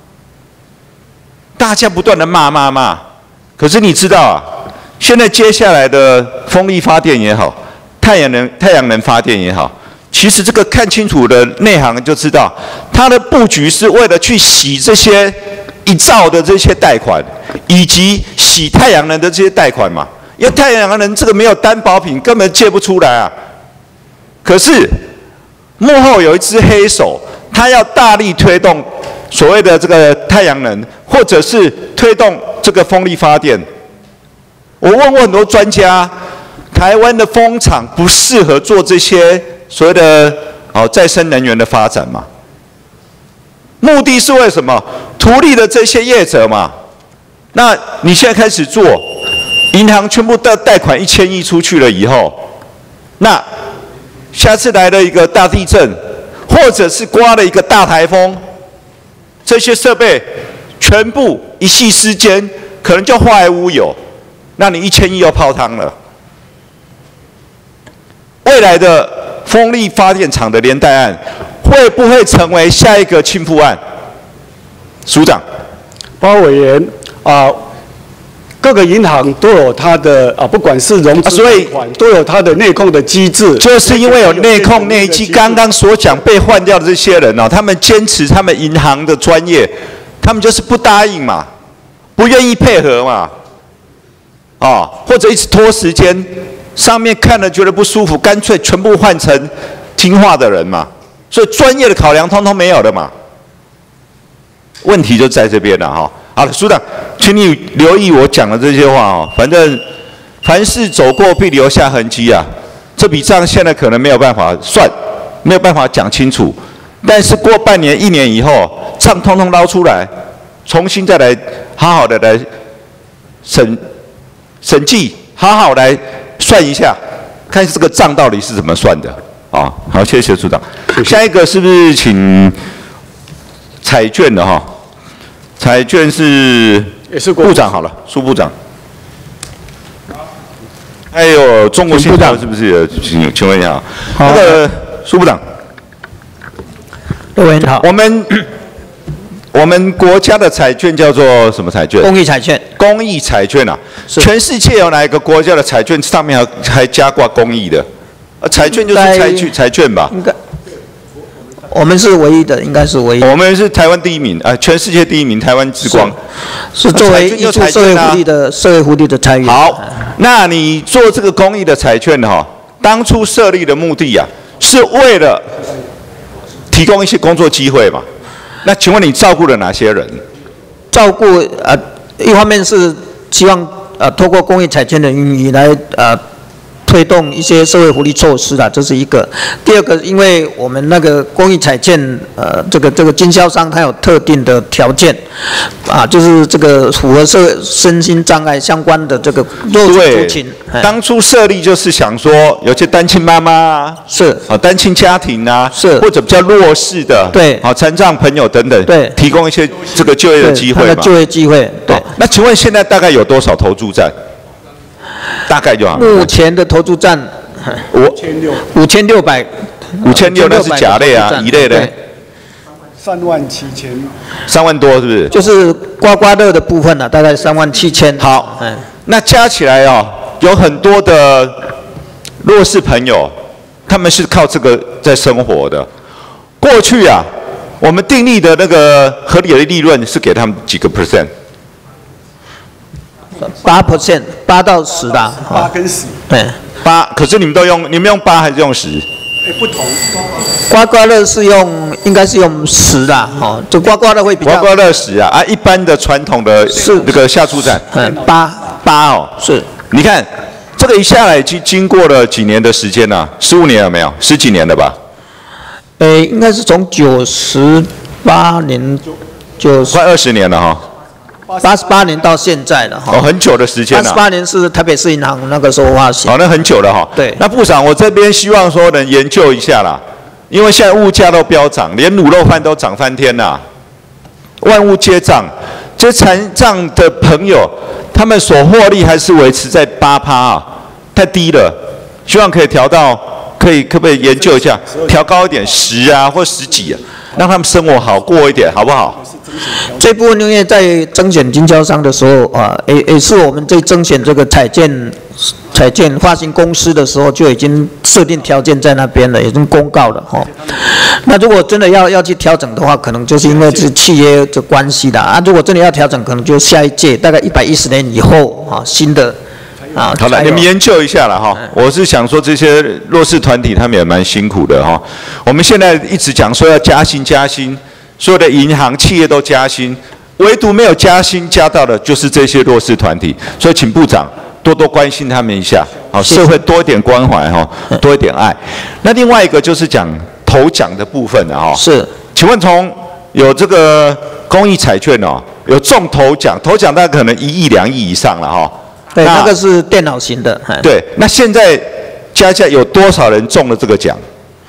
大家不断的骂骂骂，可是你知道啊，现在接下来的风力发电也好，太阳能太阳能发电也好。其实这个看清楚的内行就知道，它的布局是为了去洗这些一兆的这些贷款，以及洗太阳能的这些贷款嘛。因为太阳能这个没有担保品，根本借不出来啊。可是幕后有一只黑手，他要大力推动所谓的这个太阳能，或者是推动这个风力发电。我问过很多专家，台湾的风场不适合做这些所谓的哦再生能源的发展嘛？目的是为什么？图利的这些业者嘛。那你现在开始做，银行全部贷贷款一千亿出去了以后，那下次来了一个大地震，或者是刮了一个大台风，这些设备全部一夕之间可能就化为乌有，那你一千亿又泡汤了。未来的风力发电厂的连带案，会不会成为下一个庆富案？署长， 包委员啊、呃，各个银行都有它的啊、呃，不管是融资贷款，都有它的内控的机制。 就是因为有内控内机，刚刚所讲被换掉的这些人哦，他们坚持他们银行的专业，他们就是不答应嘛，不愿意配合嘛，哦，或者一直拖时间。上面看了觉得不舒服，干脆全部换成听话的人嘛，所以专业的考量通通没有的嘛。问题就在这边了哈。好了，署长，请你留意我讲的这些话哦。反正凡事走过必留下痕迹啊。这笔账现在可能没有办法算，没有办法讲清楚，但是过半年、一年以后，账通通捞出来，重新再来好好的来审审计，好好来算一下，看这个账到底是怎么算的啊？好，谢谢署长。下一个是不是请彩券的哈？彩券是也是部长好了，苏部长。还有中国信托是不是有？请请问一下，那个苏部长， 各位好， 我们我们国家的彩券叫做什么彩券？ 公益彩券。 公益彩券啊，全世界有哪一个国家的彩券上面还还加挂公益的？呃，彩券就是彩券彩券吧？ 应该，我们是唯一的，应该是唯一的。 我们是台湾第一名，啊、呃，全世界第一名，台湾之光。 是, 是作为一注社会福利的社会福利的参与。 好，那你做这个公益的彩券哈、哦，当初设立的目的啊，是为了提供一些工作机会嘛？那请问你照顾了哪些人？ 照顾呃，一方面是希望呃，透过公益彩券的运营来呃， 推动一些社会福利措施啦，这是一个。第二个，因为我们那个公益彩券，呃，这个这个经销商他有特定的条件，啊，就是这个符合社身心障碍相关的这个弱势族群。 当初设立就是想说，有些单亲妈妈啊， 是啊，单亲家庭啊， 是或者比较弱势的， 对， 好，残障朋友等等， 对， 提供一些这个就业的机会嘛。 就业机会，对。 那请问现在大概有多少投注站？大概就好。 目前的投注站， 五千六， 五千六百， 五千六那是甲类啊，乙类的。 三万七千。 三万多是不是？ 就是刮刮乐的部分呢、啊，大概三万七千。 好，嗯，那加起来哦，有很多的弱势朋友，他们是靠这个在生活的。过去啊，我们订立的那个合理的利润是给他们几个 percent？ 八 percent， 八到十啦。 八跟十。 对， 八。可是你们都用，你们用八还是用十？ 哎，不同。 刮刮乐是用，应该是用十啦，哦，就刮刮乐会比较。 刮刮乐十啊，啊，一般的传统的是那个下注站， 嗯，八八哦， 是。 你看这个一下来，经经过了几年的时间呢、啊？十五年有没有？十几年了吧？ 呃，应该是从九十八年，九快二十年了哈。 八十八年到现在了哈。 哦，很久的时间了。 八十八年是台北市银行那个时候发行。 哦，那很久了哈。 对。 那部长，我这边希望说能研究一下啦，因为现在物价都飙涨，连卤肉饭都涨翻天啦，万物皆涨。这残障的朋友，他们所获利还是维持在八趴啊，太低了。希望可以调到，可以可不可以研究一下，调高一点，十啊或十几啊，让他们生活好过一点，好不好？ 这部分因为在征选经销商的时候啊，也也是我们在征选这个彩券彩券发行公司的时候就已经设定条件在那边了，已经公告了哈。那如果真的要要去调整的话，可能就是因为是契约的关系的啊。如果真的要调整，可能就下一届大概一百一十年以后啊，新的啊。 好了，你们研究一下了哈。我是想说这些弱势团体他们也蛮辛苦的哈。我们现在一直讲说要加薪加薪。所有的银行、企业都加薪，唯独没有加薪加到的，就是这些弱势团体。所以，请部长多多关心他们一下，好，社会多一点关怀哈，多一点爱。那另外一个就是讲头奖的部分啊，哈。 是。 请问从有这个公益彩券哦，有中头奖，头奖大概可能一亿、两亿以上了哈。 对，那个是电脑型的。 对，那现在加价有多少人中了这个奖？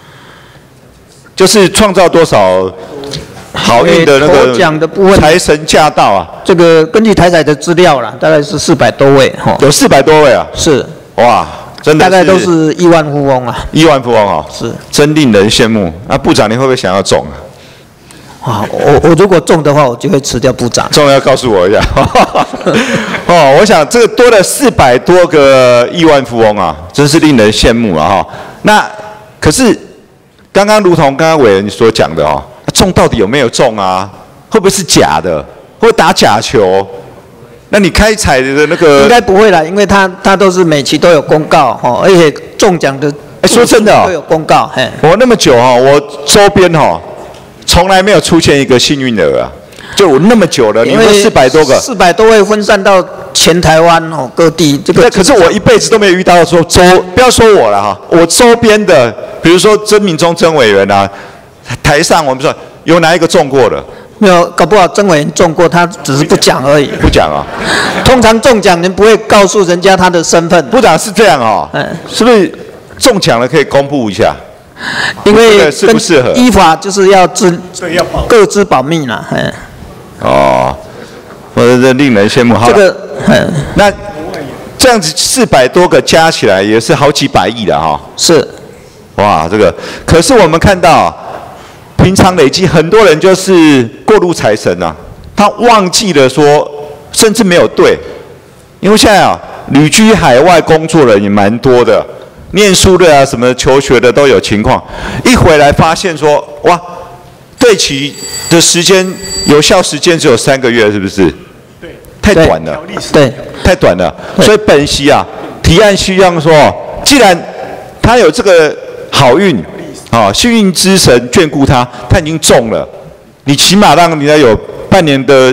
就是创造多少？好运的那个奖的部分， 财神驾到啊！ 这个根据台彩的资料啦，大概是四百多位哈。 有四百多位啊！ 是。 哇，真的大概都是亿万富翁啊！ 亿万富翁啊！ 是。 真令人羡慕。那部长，你会不会想要中啊？啊，我我如果中的话，我就会辞掉部长。 中了要告诉我一下。哦，我想这个多了四百多个亿万富翁啊，真是令人羡慕啊！哈，那可是刚刚如同刚刚委员所讲的哦。中到底有没有中啊？会不会是假的？会打假球？那你开彩的那个应该不会啦，因为他他都是每期都有公告哈，而且中奖的， 哎，说真的哦， 都有公告。嘿， 我那么久哈，我周边哈从来没有出现一个幸运儿啊，就我那么久了，你们四百多个， 四百多位分散到全台湾哦各地，这个可是我一辈子都没有遇到说周，不要说我了哈，我周边的，比如说曾明忠曾委员啊。台上我们说有哪一个中过的？ 没有，搞不好曾委员中过，他只是不讲而已。 不讲啊？ 通常中奖人不会告诉人家他的身份。 部长是这样哦，嗯，是不是中奖了可以公布一下？ 因为适不适合？ 依法就是要自各自保密啦，嗯。 哦，我这令人羡慕。好， 这个，嗯， 那这样子四百多个加起来也是好几百亿的哈。 是。 哇，这个可是我们看到，平常累积很多人就是过路财神啊，他忘记了说，甚至没有对，因为现在啊，旅居海外工作人也蛮多的，念书的啊，什么求学的都有情况，一回来发现说，哇，对齐的时间有效时间只有三个月，是不是？ 对， 太短了， 对， 太短了，所以本席啊，提案希望说，既然他有这个。好运，啊，幸运之神眷顾他，他已经中了，你起码让人家有半年的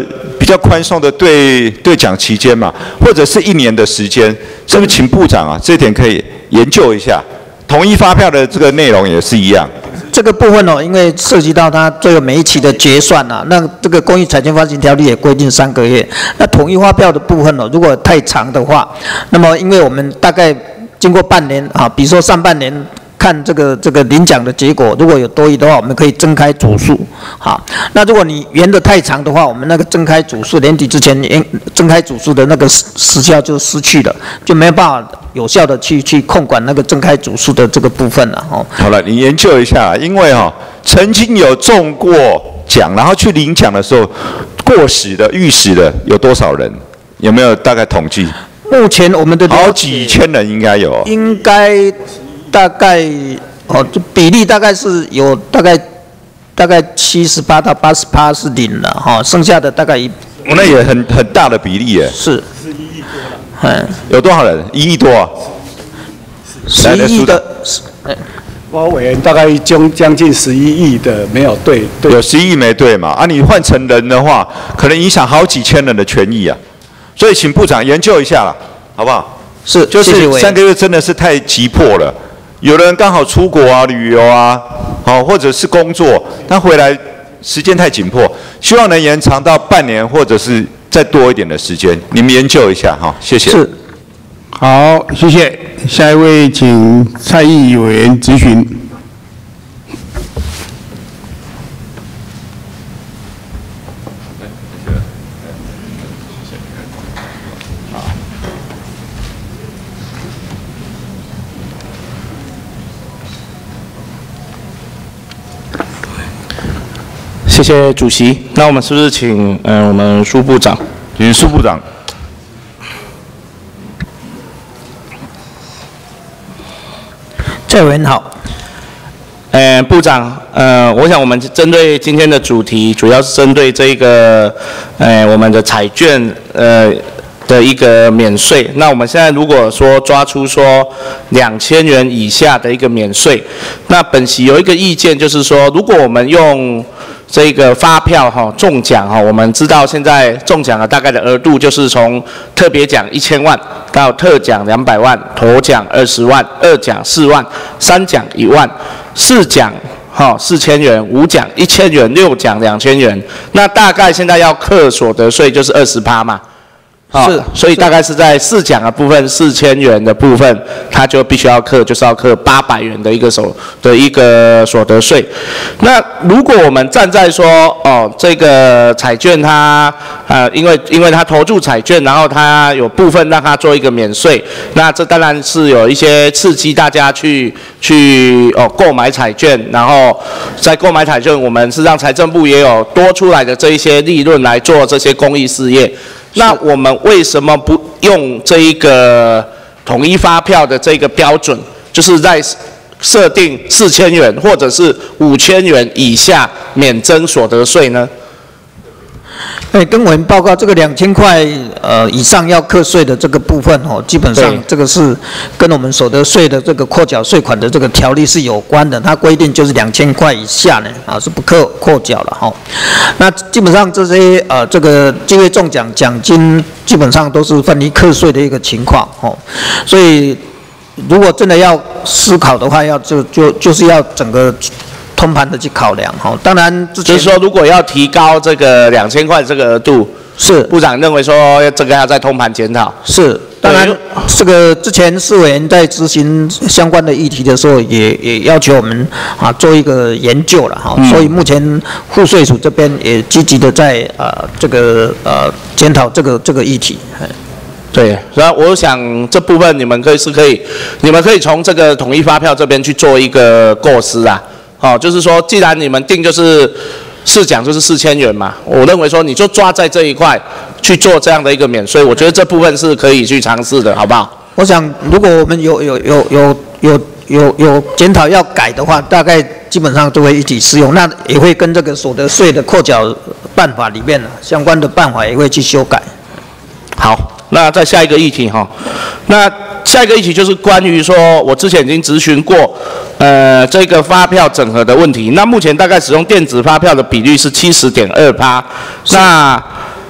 比较宽松的兑兑奖期间嘛，或者是一年的时间，是不是请部长啊这一点可以研究一下？统一发票的这个内容也是一样。 这个部分哦，因为涉及到它这个每一期的结算啊，那这个公益彩券发行条例也规定三个月。那统一发票的部分哦，如果太长的话，那么因为我们大概经过半年啊，比如说上半年看这个这个领奖的结果，如果有多余的话，我们可以增开组数。好，那如果你延得太长的话，我们那个增开组数年底之前延增开组数的那个时时效就失去了，就没有办法有效的去去控管那个增开组数的这个部分了哦。 好了，你研究一下，因为哈、哦、曾经有中过奖，然后去领奖的时候过时的、逾时的有多少人？有没有大概统计？ 目前我们的好几千人应该有、哦。 应该大概哦，这比例大概是有大概大概七十八到八十八是领了哈、哦，剩下的大概一。 那也很很大的比例耶。 是。 嗯，有多少人？一亿多啊！ 十一亿的， 包委员大概将将近十一亿的没有对，对有十一亿没对嘛？啊，你换成人的话，可能影响好几千人的权益啊。所以请部长研究一下啦，好不好？ 是， 就是三个月真的是太急迫了。有的人刚好出国啊、旅游啊，好、或者是工作，他回来时间太紧迫，希望能延长到半年或者是再多一点的时间，你们研究一下哈，谢谢。 是，好，谢谢。下一位，请蔡议委员质询。 谢谢主席。那我们是不是请嗯、呃、我们苏部长？ 请苏部长。 蔡委员好。 呃，部长，呃，我想我们针对今天的主题，主要是针对这个呃我们的彩券呃的一个免税。那我们现在如果说抓出说两千元以下的一个免税，那本席有一个意见，就是说，如果我们用这个发票哈、哦、中奖哈、哦，我们知道现在中奖的大概的额度就是从特别奖一千万到特奖两百万，头奖二十万，二奖四万，三奖一万，四奖哈四千元，五奖一千元，六奖两千元。那大概现在要课所得税就是二十趴嘛。啊、哦，所以大概是在四奖的部分，四千元的部分，它就必须要课，就是要课八百元的一个所的一个所得税。那如果我们站在说，哦，这个彩券它，呃，因为因为它投注彩券，然后它有部分让它做一个免税，那这当然是有一些刺激大家去去哦购买彩券，然后在购买彩券，我们是让财政部也有多出来的这一些利润来做这些公益事业。那我们为什么不用这一个统一发票的这个标准，就是在设定四千元或者是五千元以下免征所得税呢？ 哎，跟我们报告这个两千块呃以上要课税的这个部分哦，基本上这个是跟我们所得税的这个扣缴税款的这个条例是有关的。它规定就是两千块以下呢啊是不扣扣缴了哈、哦。那基本上这些呃这个机会中奖奖金基本上都是分离课税的一个情况哦，所以如果真的要思考的话，要就就就是要整个通盘的去考量哈，当然就是说，如果要提高这个两千块这个额度， 是部长认为说这个要再通盘检讨。 是，当然这个之前市委员在执行相关的议题的时候也，也也要求我们啊做一个研究了哈、嗯，所以目前户税署这边也积极的在呃这个呃检讨这个这个议题。 对，然后我想这部分你们可以是可以，你们可以从这个统一发票这边去做一个构思啊。哦，就是说，既然你们定就是四奖就是四千元嘛，我认为说你就抓在这一块去做这样的一个免税，我觉得这部分是可以去尝试的，好不好？ 我想，如果我们有有有有有有有检讨要改的话，大概基本上都会一起适用，那也会跟这个所得税的扣缴办法里面相关的办法也会去修改。 好，那再下一个议题哈，那下一个议题就是关于说，我之前已经质询过，呃，这个发票整合的问题。那目前大概使用电子发票的比率是七十点二趴。那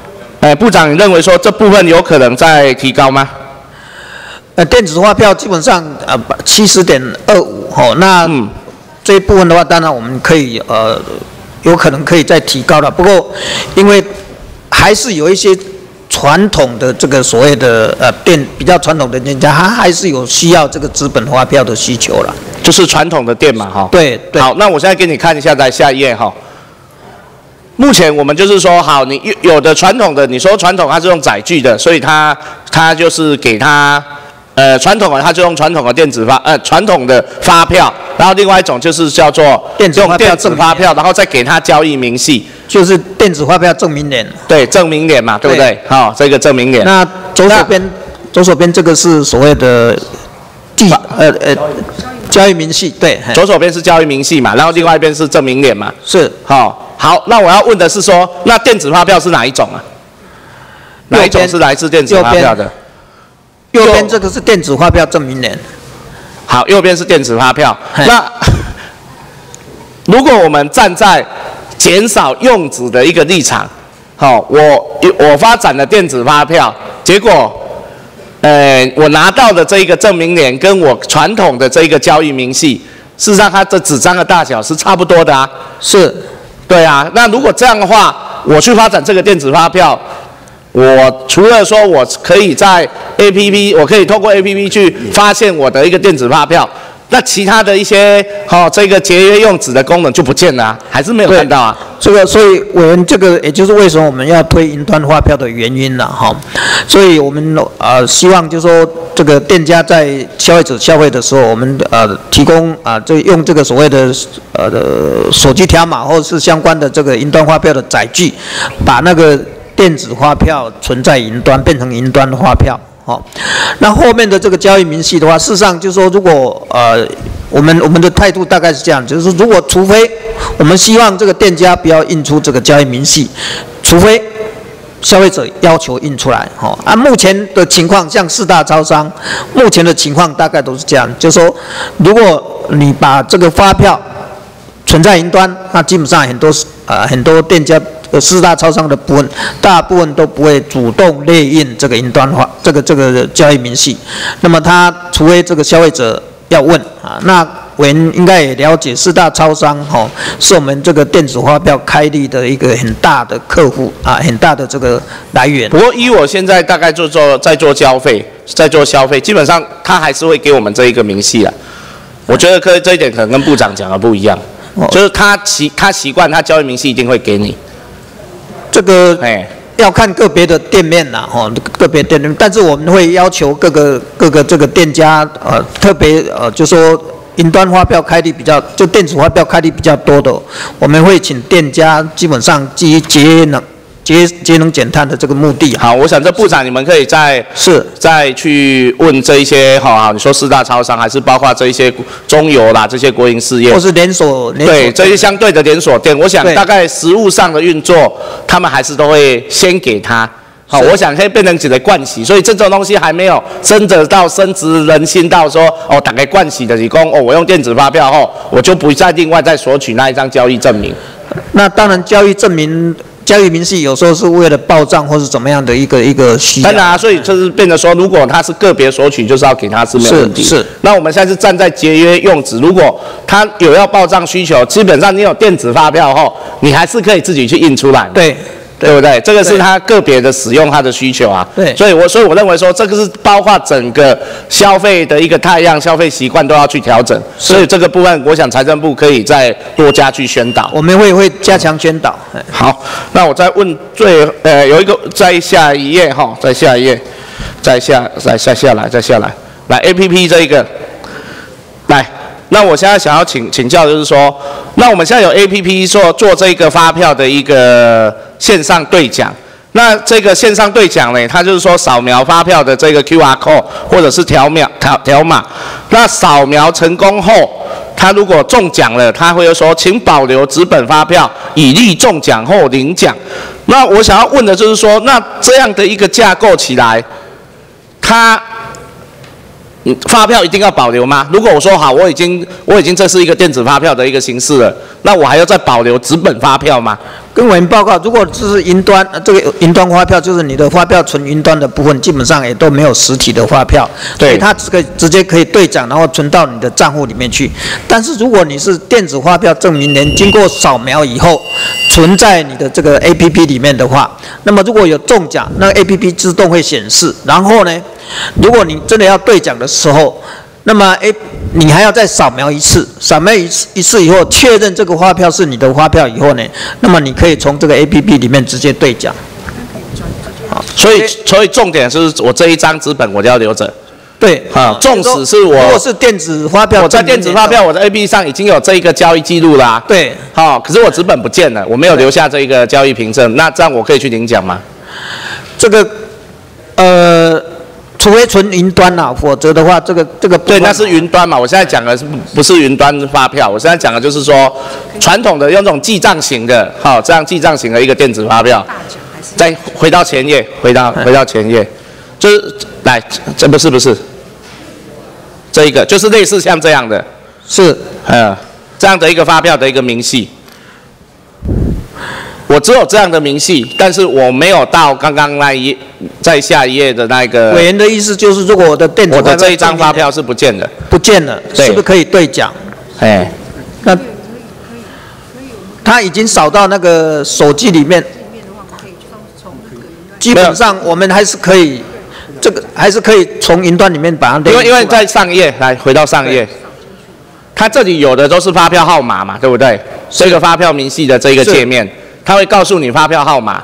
呃，部长，你认为说这部分有可能再提高吗？ 呃，电子发票基本上呃七十点二五哦，那嗯这一部分的话，当然我们可以呃有可能可以再提高了。不过因为还是有一些传统的这个所谓的呃店比较传统的店家，他还是有需要这个纸本发票的需求了。 就是传统的店嘛，哈。 对对。 好，那我现在给你看一下，在下一页哈。目前我们就是说，好，你有的传统的，你说传统它是用载具的，所以它它就是给它。呃，传统的它就用传统的电子发，呃，传统的发票，然后另外一种就是叫做电子发票用电子发票，然后再给它交易明细， 就是电子发票证明联。 对，证明联嘛，对不对？好、哦，这个证明联。 那左手边，左手边这个是所谓的地呃呃交易明细，对。 左手边是交易明细嘛，然后另外一边是证明联嘛。 是。 好、哦，好，那我要问的是说，那电子发票是哪一种啊？哪一种是来自电子发票的？ 右边这个是电子发票证明联。 好，右边是电子发票。那如果我们站在减少用纸的一个立场，好、哦，我我发展了电子发票，结果，呃，我拿到的这一个证明联跟我传统的这一个交易明细，事实上它的纸张的大小是差不多的啊。 是。 对啊，那如果这样的话，我去发展这个电子发票。我除了说我可以在 A P P， 我可以透过 A P P 去发现我的一个电子发票，那其他的一些哦这个节约用纸的功能就不见了、啊，还是没有看到啊。 这个，所以委员这个也就是为什么我们要推云端发票的原因了哈。所以我们呃希望就是说这个店家在消费者消费的时候，我们呃提供啊这用这个所谓的呃的手机条码或者是相关的这个云端发票的载具，把那个电子发票存在云端，变成云端的发票。好、哦，那后面的这个交易明细的话，事实上就是说，如果呃，我们我们的态度大概是这样，就是说，如果除非我们希望这个店家不要印出这个交易明细，除非消费者要求印出来。好、哦，按、啊、目前的情况，像四大超商，目前的情况大概都是这样，就是说，如果你把这个发票存在云端，那基本上很多呃很多店家。呃，四大超商的部分，大部分都不会主动列印这个云端化这个这个交易明细。那么他除非这个消费者要问啊，那委员应该也了解，四大超商哈、哦、是我们这个电子发票开立的一个很大的客户啊，很大的这个来源。 不过依我现在大概就做在做消费，在做消费，基本上他还是会给我们这一个明细啊。我觉得可这一点可能跟部长讲的不一样，哦、就是他习他习惯他交易明细一定会给你。 这个要看个别的店面啦，哈，个别店面，但是我们会要求各个各个这个店家，呃，特别呃，就说云端发票开立比较，就电子发票开立比较多的，我们会请店家基本上基于节约能节节能减碳的这个目的。 好，我想这部长你们可以再是再去问这一些，好好，你说四大超商还是包括这一些中油啦，这些国营事业， 或是连锁，连锁对这些相对的连锁店，我想大概实务上的运作，他们还是都会先给他。好，我想可以变成几个惯习，所以这种东西还没有真的到深植人心到说，哦，大概惯习的提供，哦，我用电子发票后，我就不再另外再索取那一张交易证明。 那当然，交易证明。交易明细有时候是为了报账或是怎么样的一个一个需要。 当然啊，所以就是变得说，如果他是个别索取，就是要给他是没有问题。 是是。 那我们现在是站在节约用纸，如果他有要报账需求，基本上你有电子发票后，你还是可以自己去印出来。 对。 对不对？这个是他个别的使用他的需求啊。 对。 所以我所以我认为说，这个是包括整个消费的一个太阳消费习惯都要去调整。所以这个部分，我想财政部可以再多加去宣导。 我们会会加强宣导。 好，那我再问最呃有一个在下一页哈，在下一页，再下再下下来再下来，来 A P P 这一个，来。那我现在想要请请教，就是说，那我们现在有 A P P 做做这个发票的一个线上兑奖，那这个线上兑奖呢，它就是说扫描发票的这个 Q R code 或者是条秒条条码，那扫描成功后，它如果中奖了，它会说请保留纸本发票，以利中奖后领奖。那我想要问的就是说，那这样的一个架构起来，它嗯，发票一定要保留吗？如果我说好，我已经我已经这是一个电子发票的一个形式了，那我还要再保留纸本发票吗？ 跟委员报告，如果这是云端，呃这个云端发票就是你的发票存云端的部分，基本上也都没有实体的发票， 对， 所以它这个直接可以对奖，然后存到你的账户里面去。但是如果你是电子发票证明人，经过扫描以后存在你的这个 A P P 里面的话，那么如果有中奖，那个 A P P 自动会显示，然后呢，如果你真的要兑奖的时候，那么 A 你还要再扫描一次，扫描一次一次以后，确认这个发票是你的发票以后呢，那么你可以从这个 A P P 里面直接兑奖。 所以所以重点是我这一张纸本我就要留着。 对， 啊，纵使是我如果是电子发票， 我在电子发票我的 A P P 上已经有这一个交易记录啦。 对， 好，可是我纸本不见了，我没有留下这一个交易凭证，那这样我可以去领奖吗？ 这个，呃。除非存云端啦、啊，否则的话，这个这个对，那是云端嘛。我现在讲的是不是云端发票？我现在讲的就是说，传统的用这种记账型的，好，这样记账型的一个电子发票。再回到前页，回到回到前页，就是来，这不是不是，这一个就是类似像这样的， 是， 嗯，这样的一个发票的一个明细。我只有这样的明细，但是我没有到刚刚那一页，在下一页的那个。 委员的意思就是，如果我的电子我的这一张发票是不见的， 不见了，是不是可以兑奖？ 哎， 那他已经扫到那个手机里面，基本上我们还是可以，这个还是可以从云端里面把它。 因为因为在上页，来回到上页，它这里有的都是发票号码嘛，对不对？这个发票明细的这个界面。他会告诉你发票号码，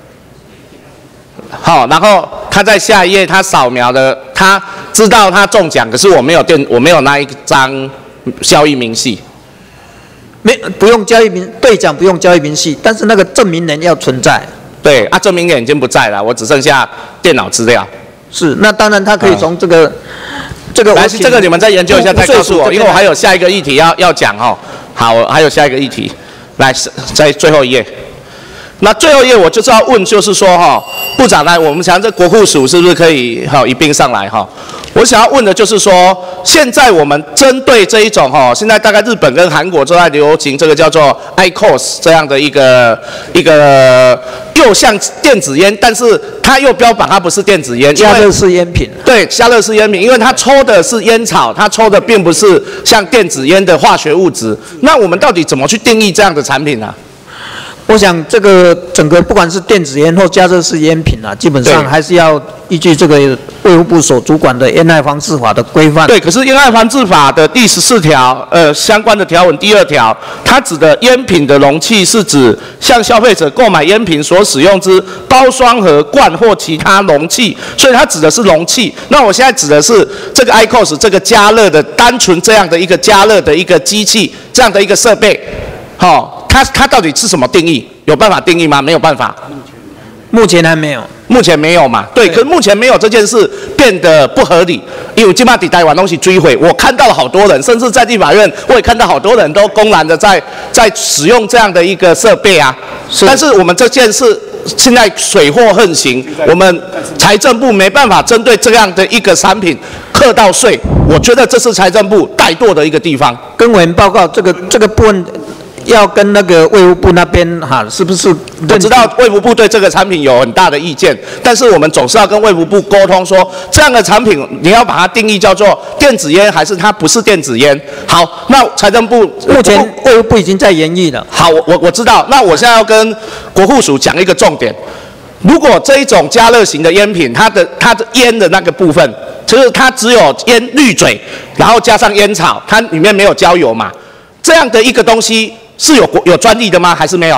好，然后他在下一页他扫描的，他知道他中奖，可是我没有电，我没有那一张交易明细， 没不用交易明兑奖不用交易明细，但是那个证明人要存在。 对啊，证明人已经不在了，我只剩下电脑资料。 是，那当然他可以从这个、嗯、这个， 来，这个你们再研究一下，再告诉我，因为我还有下一个议题要要讲哦。好，还有下一个议题，来，在最后一页。那最后一页我就是要问，就是说哈，部长来，我们想这国库署是不是可以哈一并上来哈？我想要问的就是说，现在我们针对这一种哈，现在大概日本跟韩国都在流行这个叫做 I Q O S 这样的一个一个又像电子烟，但是它又标榜它不是电子烟， 加热式烟品。 对，加热式烟品，因为它抽的是烟草，它抽的并不是像电子烟的化学物质。那我们到底怎么去定义这样的产品呢、啊？ 我想这个整个不管是电子烟或加热式烟品啊，基本上还是要依据这个卫福部所主管的烟害防治法的规范。 对，可是烟害防治法的第十四条，呃，相关的条文第二条，它指的烟品的容器是指向消费者购买烟品所使用之包装盒、罐或其他容器，所以它指的是容器。那我现在指的是这个 I Q O S 这个加热的单纯这样的一个加热的一个机器，这样的一个设备，好、哦。它它到底是什么定义？有办法定义吗？没有办法。 目前还没有。 目前没有嘛？对，可是目前没有这件事变得不合理，因为今嘛底台湾东西追回，我看到了好多人，甚至在立法院，我也看到好多人都公然的在在使用这样的一个设备啊。是。但是我们这件事现在水货横行，我们财政部没办法针对这样的一个产品课到税，我觉得这是财政部怠惰的一个地方。 跟委员报告，这个这个部分。要跟那个卫福部那边哈，是不是？ 我知道卫福部对这个产品有很大的意见，但是我们总是要跟卫福部沟通说，这样的产品你要把它定义叫做电子烟，还是它不是电子烟？好，那财政部目前卫福部已经在研议了。 好，我我我知道，那我现在要跟国库署讲一个重点，如果这一种加热型的烟品，它的它的烟的那个部分，就是它只有烟滤嘴，然后加上烟草，它里面没有焦油嘛，这样的一个东西。是有有专利的吗？还是没有？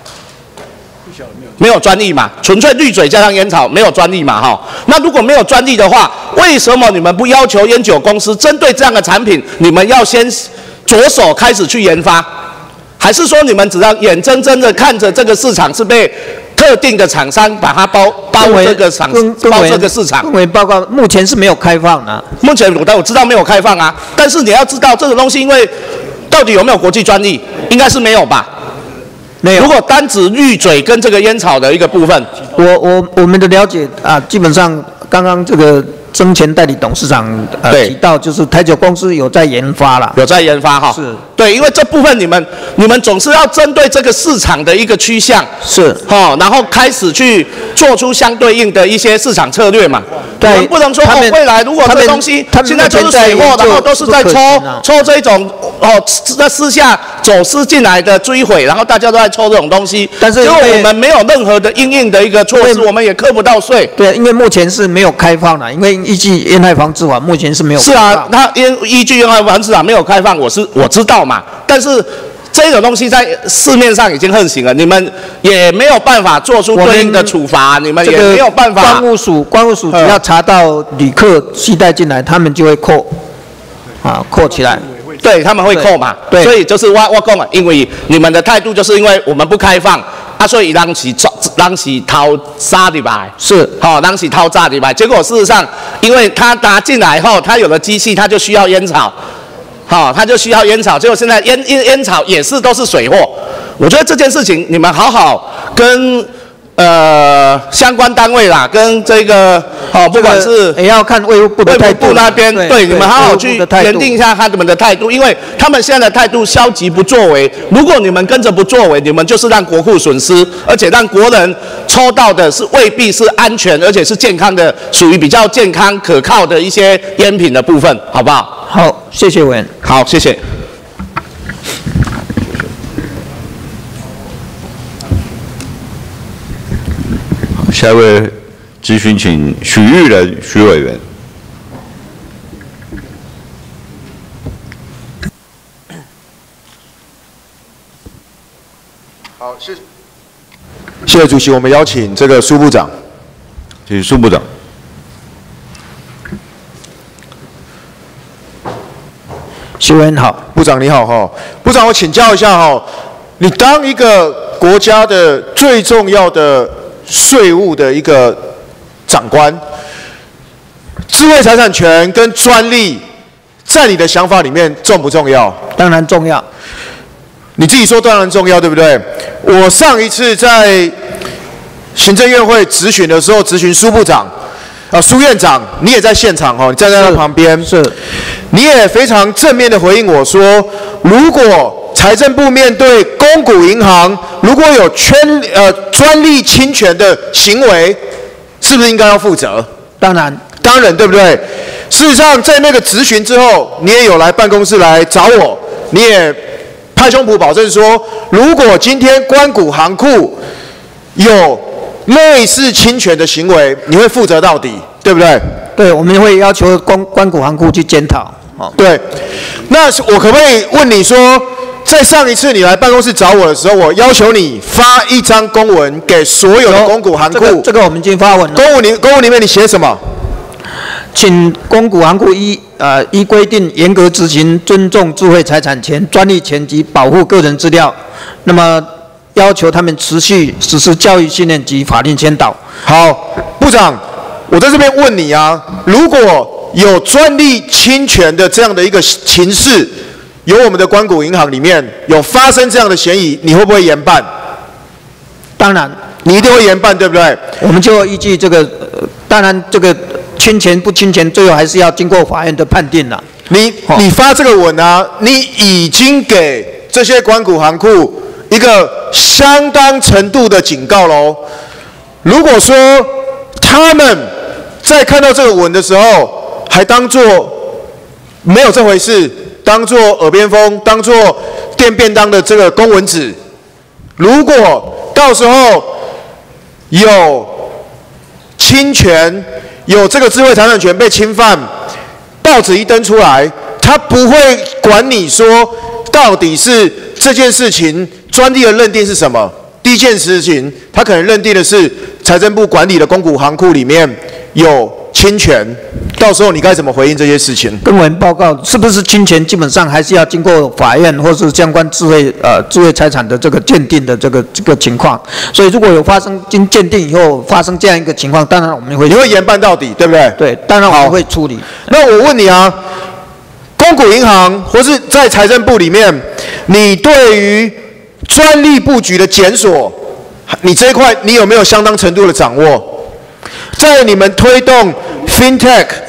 没有专利嘛，纯粹滤嘴加上烟草，没有专利嘛，哈。那如果没有专利的话，为什么你们不要求烟酒公司针对这样的产品，你们要先着手开始去研发？还是说你们只要眼睁睁的看着这个市场是被特定的厂商把它包包这个厂包这个市场？ 跟委报告，目前是没有开放的。 目前我我知道没有开放啊，但是你要知道这个东西，因为到底有没有国际专利？应该是没有吧？ 没有。 如果单指滤嘴跟这个烟草的一个部分， 我我我们的了解啊，基本上刚刚这个曾前代理董事长呃对提到，就是台酒公司有在研发了。 有在研发哈。 是。 对，因为这部分你们你们总是要针对这个市场的一个趋向。 是。 哈，然后开始去做出相对应的一些市场策略嘛。 对。 我们不能说哦，未来如果这东西现在都是水货，然后都是在抽抽这种哦，在私下走私进来的追毁，然后大家都在抽这种东西。 但是结果我们没有任何的因应的一个措施，我们也课不到税。 对，因为目前是没有开放的，因为依据烟害防治法，目前是没有开放。 是啊，它依依据烟害防治法没有开放，我是我知道嘛，但是这种东西在市面上已经横行了，你们也没有办法做出对应的处罚，你们也没有办法。 关务署关务署只要查到旅客携带进来，他们就会扣，啊，扣起来。 对，他们会扣嘛。对。所以就是我我讲了，因为你们的态度就是因为我们不开放。啊，所以当时当时掏沙的吧， 是， 好、哦，当时掏炸的吧。结果事实上，因为他拿进来后，他有了机器，他就需要烟草，好、哦，他就需要烟草。结果现在烟烟烟草也是都是水货。我觉得这件事情你们好好跟呃相关单位啦，跟这个哦，不管是也要看卫福部的态度， 卫福部那边， 对， 对，你们好好去研定一下他们的态度，因为他们现在的态度消极不作为。如果你们跟着不作为，你们就是让国库损失，而且让国人抽到的是未必是安全，而且是健康的，属于比较健康可靠的一些烟品的部分，好不好？ 好，谢谢委员。 好，谢谢。 下一位咨询，请许玉仁许委员。 好，谢谢谢主席，我们邀请这个苏部长， 请苏部长。 徐委员好， 部长你好哈，部长我请教一下哈，你当一个国家的最重要的税务的一个长官，智慧财产权跟专利，在你的想法里面重不重要？ 当然重要。 你自己说当然重要，对不对？我上一次在行政院会质询的时候，质询苏部长，啊苏院长，你也在现场哦，你站在他旁边， 是， 你也非常正面的回应我说，如果财政部面对公股银行如果有圈呃专利侵权的行为，是不是应该要负责？ 当然， 当然，对不对？事实上，在那个质询之后，你也有来办公室来找我，你也拍胸脯保证说，如果今天官股行库有类似侵权的行为，你会负责到底，对不对？ 对，我们会要求关关股行库去检讨。哦， 对。那我可不可以问你说，在上一次你来办公室找我的时候，我要求你发一张公文给所有的公股行库。 这个、这个我们已经发文了。 公文里公文里面你写什么？ 请公股行库依呃依规定严格执行尊重智慧财产权、专利权及保护个人资料。那么要求他们持续实施教育训练及法令宣导。 好，部长，我在这边问你啊，如果有专利侵权的这样的一个情势，有我们的官股银行里面有发生这样的嫌疑，你会不会严办？ 当然， 你一定会严办，对不对？ 我们就依据这个，呃、当然这个侵权不侵权，最后还是要经过法院的判定了。 你你发这个文啊，你已经给这些官股行库一个相当程度的警告喽。如果说他们在看到这个文的时候，还当作没有这回事，当作耳边风，当作垫便当的这个公文纸，如果到时候有侵权，有这个智慧财产权被侵犯，报纸一登出来，他不会管你说到底是这件事情专利的认定是什么。第一件事情，他可能认定的是财政部管理的公股行库里面有侵权，到时候你该怎么回应这些事情？ 跟我们报告是不是侵权，基本上还是要经过法院或是相关智慧呃智慧财产的这个鉴定的这个这个情况。所以如果有发生经鉴定以后发生这样一个情况，当然我们会你会严办到底，对不对？ 对，当然我们会处理。 那我问你啊，公股银行或是在财政部里面，你对于专利布局的检索，你这一块你有没有相当程度的掌握？在你们推动 FinTech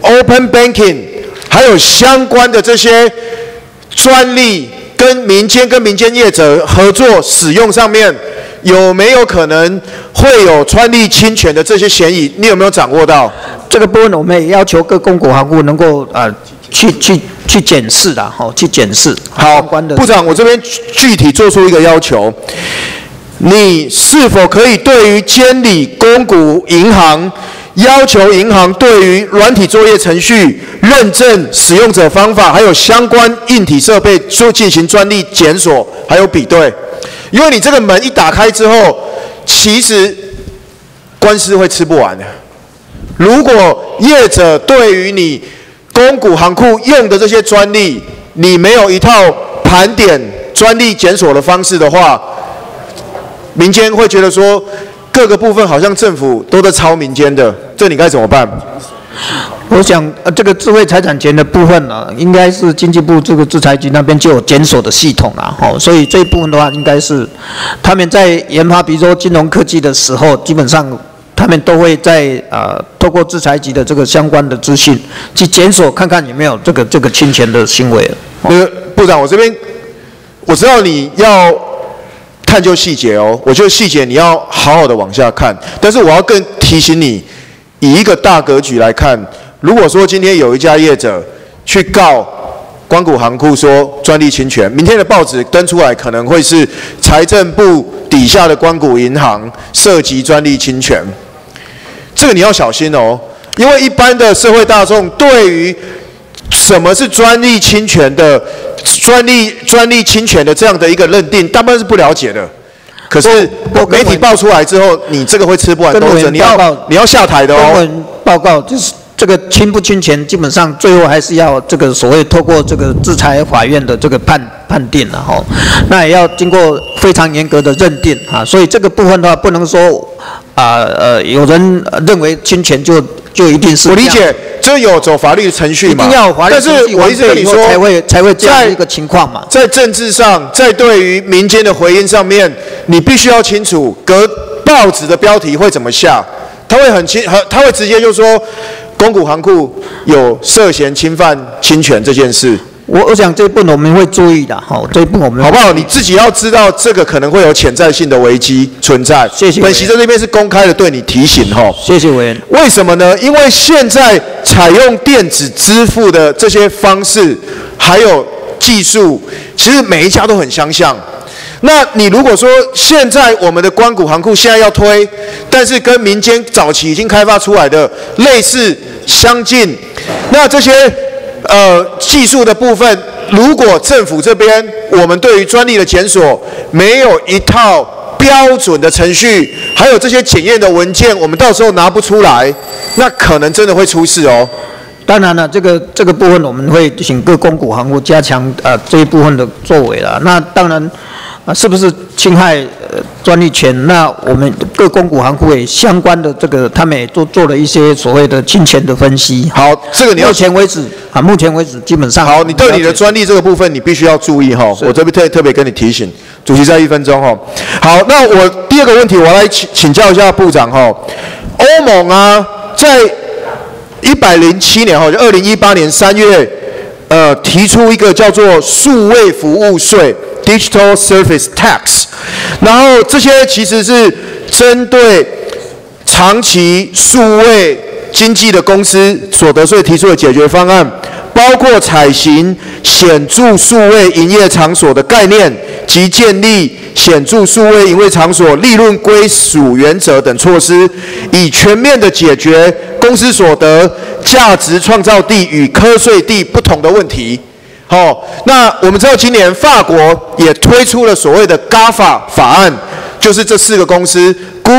Open Banking， 还有相关的这些专利，跟民间跟民间业者合作使用上面，有没有可能会有专利侵权的这些嫌疑？你有没有掌握到？ 这个部分我们也要求各公股行库能够呃去去去检视的，哈，去检视好， 相关的。 部长，我这边具体做出一个要求。你是否可以对于监理公股银行，要求银行对于软体作业程序、认证、使用者方法，还有相关硬体设备做进行专利检索，还有比对？因为你这个门一打开之后，其实官司会吃不完的。如果业者对于你公股行库用的这些专利，你没有一套盘点专利检索的方式的话，民间会觉得说，各个部分好像政府都在抄民间的，这你该怎么办？ 我想，呃，这个智慧财产权的部分呢、啊，应该是经济部这个制裁局那边就有检索的系统啦，吼，所以这一部分的话，应该是他们在研发，比如说金融科技的时候，基本上他们都会在呃透过制裁局的这个相关的资讯去检索，看看有没有这个这个侵权的行为。 呃，部长，我这边我知道你要探究细节哦，我觉得细节你要好好的往下看，但是我要更提醒你，以一个大格局来看，如果说今天有一家业者去告官股行库说专利侵权，明天的报纸登出来可能会是财政部底下的官股银行涉及专利侵权，这个你要小心哦，因为一般的社会大众对于什么是专利侵权的专利专利侵权的这样的一个认定，大部分是不了解的。可是媒体爆出来之后，你这个会吃不完兜着，你要你要下台的哦。 公文报告就是这个侵不侵权，基本上最后还是要这个所谓透过这个制裁法院的这个判判定了哈，那也要经过非常严格的认定啊，所以这个部分的话，不能说啊 呃, 呃有人认为侵权就就一定是。 我理解，这有走法律程序嘛？ 一定要有法律程序， 但是我一直跟你说， 才会才会这样一个情况嘛。 在政治上，在对于民间的回应上面，你必须要清楚，隔报纸的标题会怎么下，他会很清，他会直接就说，公股行库有涉嫌侵犯侵权这件事。 我我想这一部分我们会注意的，好，这一部分我们好不好？你自己要知道这个可能会有潜在性的危机存在。 谢谢。 本席在这边是公开的对你提醒哈。 谢谢委员。 为什么呢？因为现在采用电子支付的这些方式，还有技术，其实每一家都很相像。那你如果说现在我们的官股行库现在要推，但是跟民间早期已经开发出来的类似相近，那这些呃技术的部分，如果政府这边我们对于专利的检索没有一套标准的程序，还有这些检验的文件，我们到时候拿不出来，那可能真的会出事哦。 当然了，这个这个部分我们会请各公股行库加强呃这一部分的作为了。那当然。啊，是不是侵害呃专利权？那我们各公股行库也相关的这个，他们也做做了一些所谓的侵权的分析。 好，这个你要目前为止啊，目前为止基本上好，你对你的专利这个部分，你必须要注意哈。我这边特特别跟你提醒，主席在一分钟哈。好，那我第二个问题，我来请请教一下部长哈。欧盟啊，在一百零七年哈，就二零一八年三月，呃，提出一个叫做数位服务税。Digital Service Tax， 然后这些其实是针对长期数位经济的公司所得税提出的解决方案，包括采行显著数位营业场所的概念及建立显著数位营业场所利润归属原则等措施，以全面的解决公司所得价值创造地与课税地不同的问题。好、哦，那我们知道今年法国也推出了所谓的 GAFA 法案，就是这四个公司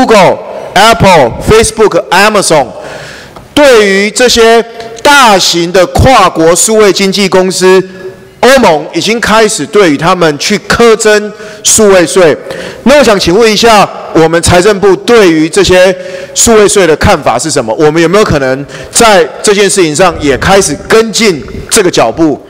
Google、Apple、Facebook、Amazon， 对于这些大型的跨国数位经纪公司，欧盟已经开始对于他们去课征数位税。那我想请问一下，我们财政部对于这些数位税的看法是什么？我们有没有可能在这件事情上也开始跟进这个脚步？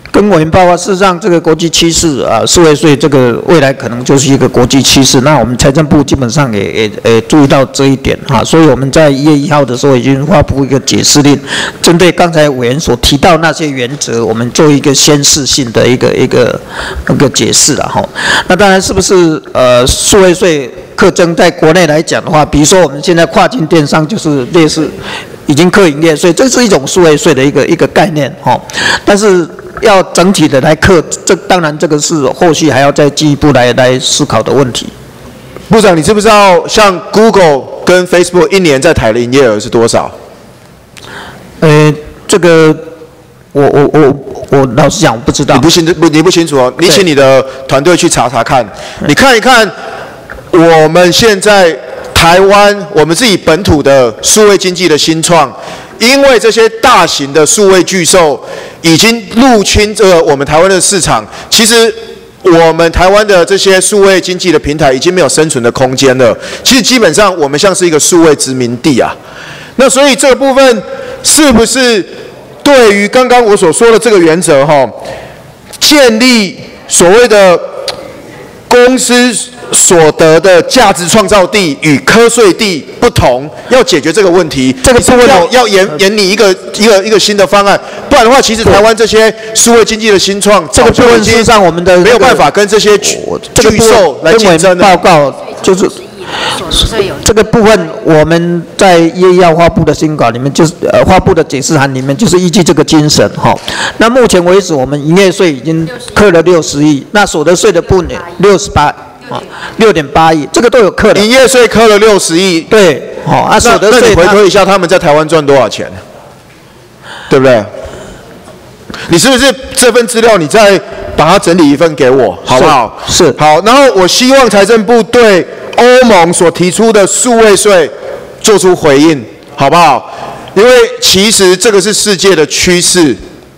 跟委员报告，事实上这个国际趋势啊，数位税这个未来可能就是一个国际趋势。那我们财政部基本上也也也注意到这一点哈，所以我们在一月一号的时候已经发布一个解释令，针对刚才委员所提到那些原则，我们做一个先试性的一个一个一个解释了哈。那当然是不是呃数位税课征在国内来讲的话，比如说我们现在跨境电商就是类似已经课营业税，这是一种数位税的一个一个概念哈，但是。要整体的来课，这当然这个是后续还要再进一步来来思考的问题。 部长，你知不知道像 Google 跟 Facebook 一年在台的营业额是多少？ 呃，这个我我我我老实讲我不知道。 你不清不你不清楚哦，你请你的团队去查查看，你看一看我们现在台湾我们自己本土的数位经济的新创。因为这些大型的数位巨兽已经入侵这个我们台湾的市场，其实我们台湾的这些数位经济的平台已经没有生存的空间了。其实基本上我们像是一个数位殖民地啊。那所以这个部分是不是对于刚刚我所说的这个原则哈，建立所谓的公司所得的价值创造地与课税地不同，要解决这个问题，这个部分要要研研拟一个一个一个新的方案，不然的话，其实台湾这些数位经济的新创， 这个部分事实上我们的没有办法跟这些巨巨兽来竞争的。 报告就是。这个部分我们在一月一号发布的新稿里面，就是呃发布的解释函里面，就是依据这个精神哈。那目前为止，我们营业税已经课了六十亿，那所得税的部分六十八啊，六点八亿，这个都有课的。 营业税课了六十亿， 对，哦，啊，所得税， 那你回推一下，他们在台湾赚多少钱，对不对？你是不是这份资料你再把它整理一份给我，好不好？ 是。 好，然后我希望财政部对欧盟所提出的数位税做出回应，好不好？因为其实这个是世界的趋势，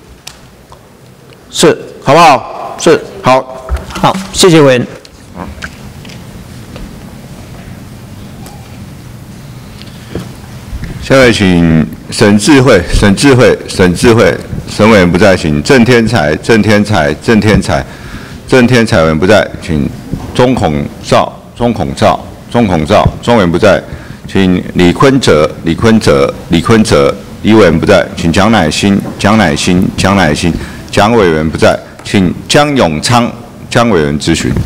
是， 好不好？ 是， 好， 好，谢谢委员。 下面请沈智慧、沈智慧、沈智慧，沈委员不在，请郑天才、郑天才、郑天才、郑天才委员不在，请钟孔照、钟孔照、钟孔照，钟委员不在，请李坤哲、李坤哲、李坤哲，李委员不在，请蒋乃馨、蒋乃馨、蒋乃馨，蒋委员不在，请江永昌、江委员咨询。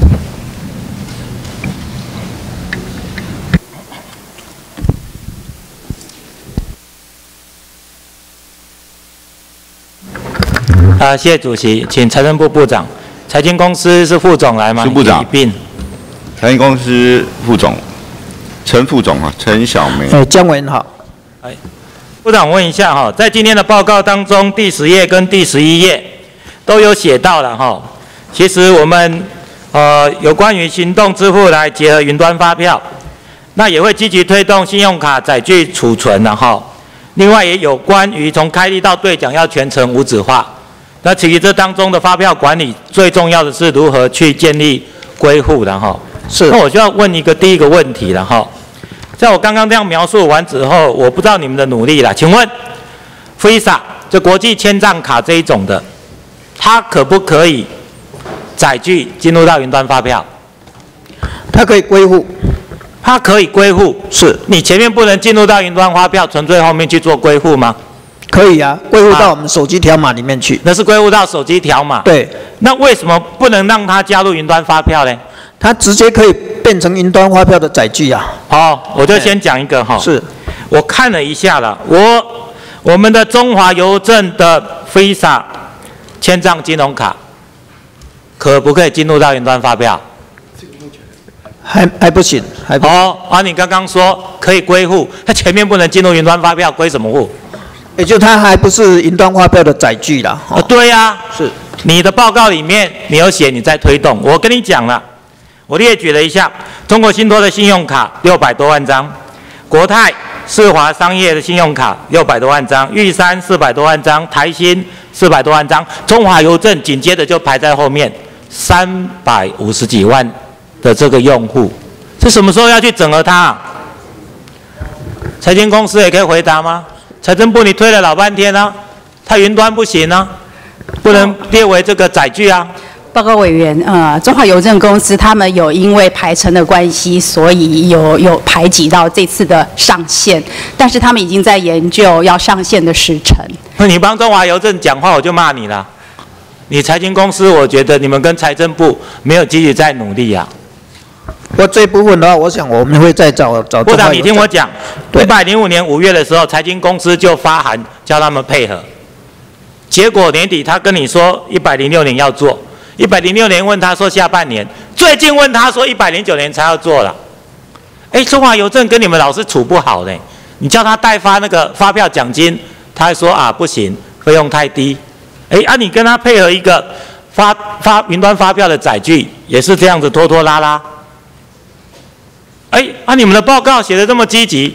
啊，谢谢主席，请财政部部长，财经公司是副总来吗？ 是部长。 一并。 财经公司副总，陈副总啊，陈小梅。 哎，江委员好。 哎，部长，我问一下哈，在今天的报告当中，第十页跟第十一页都有写到了哈。其实我们呃有关于行动支付来结合云端发票，那也会积极推动信用卡载具储存然后。另外也有关于从开立到兑奖要全程无纸化，那其实这当中的发票管理最重要的是如何去建立归户的哈。 是。 那我就要问一个第一个问题了哈，在我刚刚这样描述完之后，我不知道你们的努力啦，请问 Visa 就国际签账卡这一种的，它可不可以载具进入到云端发票？ 它可以归户。 它可以归户， 是你前面不能进入到云端发票，纯粹后面去做归户吗？ 可以啊，归户到我们手机条码里面去。 那是归户到手机条码。 对。 那为什么不能让它加入云端发票呢？ 它直接可以变成云端发票的载具啊。 好，我就先讲一个哈。 是。 我看了一下了，我我们的中华邮政的 Visa 签账金融卡，可不可以进入到云端发票？ 还还不行，还不行。 哦，啊，你刚刚说可以归户，它前面不能进入云端发票，归什么户？ 也就它还不是云端发票的载具啦。 哦，对呀、啊， 是。 你的报告里面你有写你在推动，我跟你讲了，我列举了一下，中国信托的信用卡六百多万张，国泰世华商业的信用卡六百多万张，玉山四百多万张，台新四百多万张，中华邮政紧接着就排在后面，三百五十几万。的这个用户，是什么时候要去整合它、啊？财经公司也可以回答吗？财政部你推了老半天啊，它云端不行啊。 不能列为这个载具啊。 报告委员，呃，中华邮政公司他们有因为排程的关系，所以有有排挤到这次的上线，但是他们已经在研究要上线的时程。 那你帮中华邮政讲话，我就骂你了。你财经公司，我觉得你们跟财政部没有积极在努力啊。 我这部分的话，我想我们会再找找。 部长，你听我讲，一百零五年五月的时候，财经公司就发函叫他们配合，结果年底他跟你说一百零六年要做。一百零六年问他说下半年，最近问他说一百零九年才要做了。哎，中华邮政跟你们老是处不好呢，你叫他代发那个发票奖金，他还说啊不行，费用太低。哎，啊你跟他配合一个发发云端发票的载具，也是这样子拖拖拉拉。哎，啊你们的报告写得这么积极。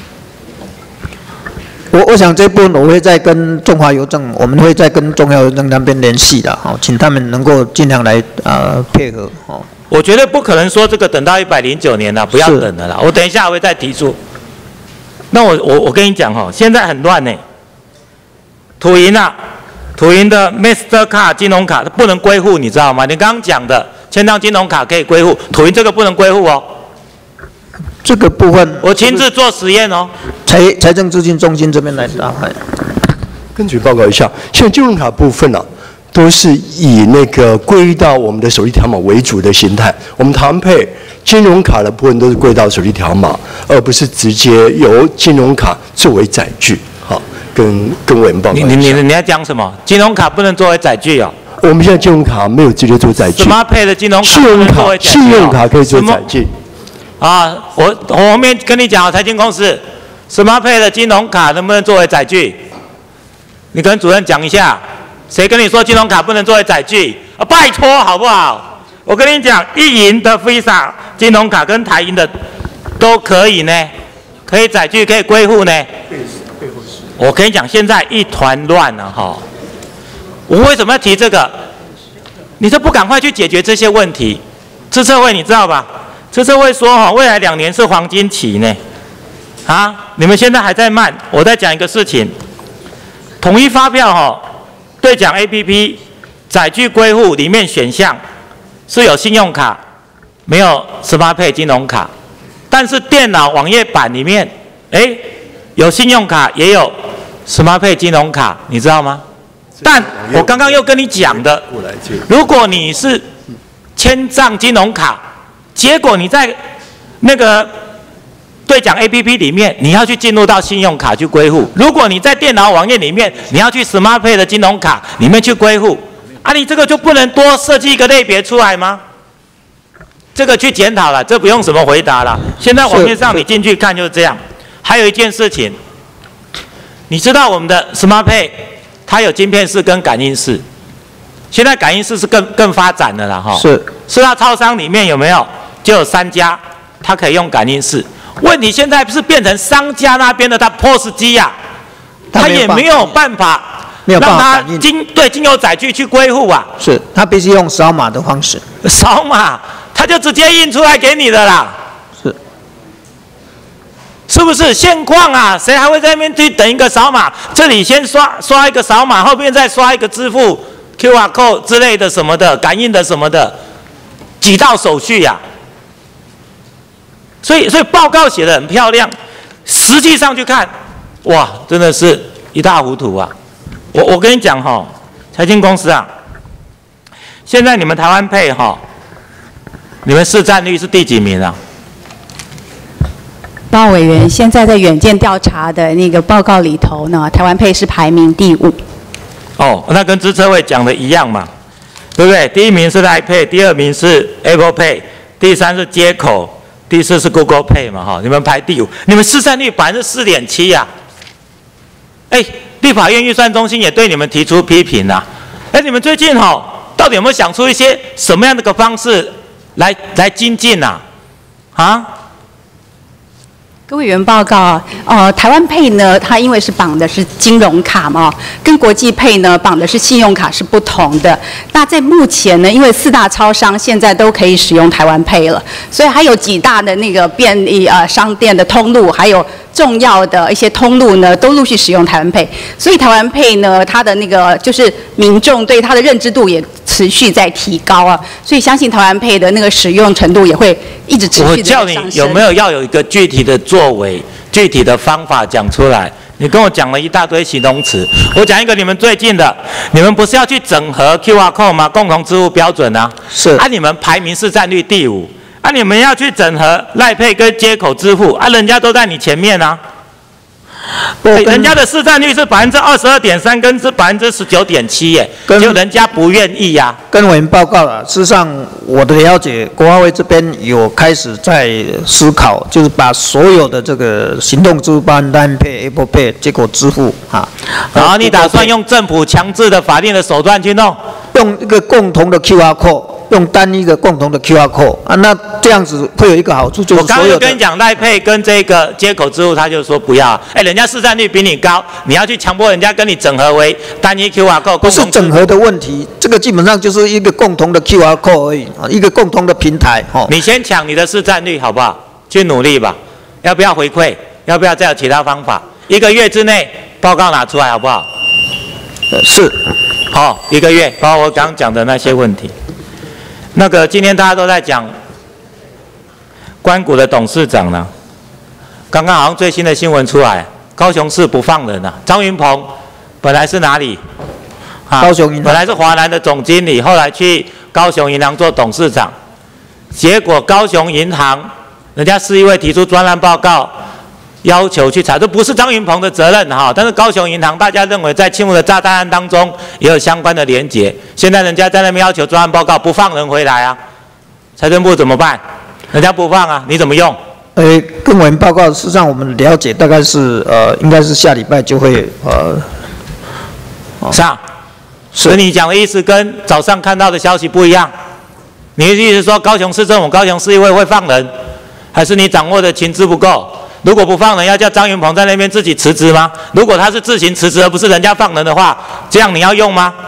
我我想这部分我会再跟中华邮政，我们会再跟中华邮政那边联系的，好，请他们能够尽量来呃配合，哦。 我觉得不可能说这个等到一百零九年了，不要等了啦。我等一下我会再提出。那我我我跟你讲哈，现在很乱呢。土银啊，土银的 Mastercard 金融卡它不能归户，你知道吗？你刚刚讲的千张金融卡可以归户，土银这个不能归户哦。 这个部分我亲自做实验哦。 财财政资金中心这边来答。 跟局报告一下，现在金融卡部分呢、啊，都是以那个归到我们的手机条码为主的形态。我们台湾配金融卡的部分都是归到手机条码，而不是直接由金融卡作为载具。好，跟跟委员报告一下。 你你你你在讲什么？金融卡不能作为载具哦。 我们现在金融卡没有直接做载具。 什么配的金融卡？ 信用卡，信用卡可以做载具。 啊，我我后面跟你讲，财经公司 ，SmartPay 的金融卡能不能作为载具？你跟主任讲一下，谁跟你说金融卡不能作为载具？啊，拜托好不好？我跟你讲，一银的 Visa 金融卡跟台银的都可以呢，可以载具，可以归户呢。我跟你讲，现在一团乱了哈。我为什么要提这个？你都不赶快去解决这些问题？资策会你知道吧？资策会说哈，未来两年是黄金期呢。啊，你们现在还在慢。我再讲一个事情，统一发票哈，对讲 A P P 载具归户里面选项是有信用卡，没有 SmartPay 金融卡，但是电脑网页版里面，哎，有信用卡也有 SmartPay 金融卡，你知道吗？但我刚刚又跟你讲的，如果你是签账金融卡，结果你在那个对讲 A P P 里面，你要去进入到信用卡去归户；如果你在电脑网页里面，你要去 SmartPay 的金融卡里面去归户，啊，你这个就不能多设计一个类别出来吗？这个去检讨了，这不用什么回答了。现在网页上你进去看就是这样。还有一件事情，你知道我们的 SmartPay 它有晶片式跟感应式，现在感应式是更更发展的了哈。 是。 四大超商里面有没有？就有三家，它可以用感应式。问题现在不是变成商家那边的它 P O S 机呀、啊，它也没有办法让它经对经由载具去归户啊。 是，它必须用扫码的方式。 扫码，它就直接印出来给你的啦。 是， 是不是现况啊？谁还会在那边去等一个扫码？这里先刷刷一个扫码，后面再刷一个支付 Q R code 之类的什么的，感应的什么的，几道手续呀、啊。所以，所以报告写得很漂亮，实际上去看，哇，真的是一塌糊涂啊！我我跟你讲哈，财经公司啊，现在你们台湾配哈，你们市占率是第几名啊？ 报告委员，现在在远见调查的那个报告里头呢，台湾配是排名第五。 哦，那跟资策会讲的一样嘛，对不对？第一名是 Line Pay， 第二名是 Apple Pay， 第三是街口。第四是 Google Pay 嘛，哈，你们排第五，你们市占率百分之四点七呀。哎，立法院预算中心也对你们提出批评啦。哎，你们最近哈，到底有没有想出一些什么样的个方式来来精进呐？啊？ 各位委员报告，呃，台湾配呢，它因为是绑的是金融卡嘛，跟国际配呢绑的是信用卡是不同的。那在目前呢，因为四大超商现在都可以使用台湾配了，所以还有几大的那个便利呃商店的通路，还有重要的一些通路呢，都陆续使用台湾配。所以台湾配呢，它的那个就是民众对它的认知度也持续在提高啊，所以相信台湾配的那个使用程度也会一直持续的上升。 我叫你有没有要有一个具体的作为、具体的方法讲出来？你跟我讲了一大堆形容词，我讲一个你们最近的，你们不是要去整合 Q R code 吗？共同支付标准啊， 是。 啊，你们排名市占率第五，啊，你们要去整合赖配跟接口支付，啊，人家都在你前面啊。欸、人家的市占率是百分之二十二点三，跟是百分之十九点七耶，就人家不愿意呀、啊。 跟委员报告了，事实上我的了解，国发会这边有开始在思考，就是把所有的这个行动支付、包含单配、Apple Pay、接口支付啊， 然后你打算用政府强制的法定的手段去弄， 用一个共同的 Q R code。用单一个共同的 Q R code 啊，那这样子会有一个好处，就是我刚刚就跟你讲赖配跟这个接口支付，他就说不要，哎、欸，人家市占率比你高，你要去强迫人家跟你整合为单一 Q R code， 不是整合的问题，这个基本上就是一个共同的 Q R code 而已啊，一个共同的平台哦。 你先抢你的市占率好不好？去努力吧，要不要回馈？要不要再有其他方法？一个月之内报告拿出来好不好？ 呃，是。 好、哦，一个月，包括我刚刚讲的那些问题。那个今天大家都在讲官股的董事长呢，刚刚好像最新的新闻出来，高雄市不放人啊。张云鹏本来是哪里？ 啊，高雄银行本来是华南的总经理，后来去高雄银行做董事长，结果高雄银行人家市议会提出专案报告，要求去查，这不是张云鹏的责任哈，但是高雄银行大家认为在庆务的炸弹案当中也有相关的连结，现在人家在那边要求专案报告不放人回来啊，财政部怎么办？人家不放啊，你怎么用？ 呃，跟委员报告，事实上我们了解大概是呃，应该是下礼拜就会呃上，所以你讲的意思跟早上看到的消息不一样，你的意思是说高雄市政府、高雄市议会会放人，还是你掌握的情资不够？如果不放人，要叫张云鹏在那边自己辞职吗？如果他是自行辞职，而不是人家放人的话，这样你要用吗？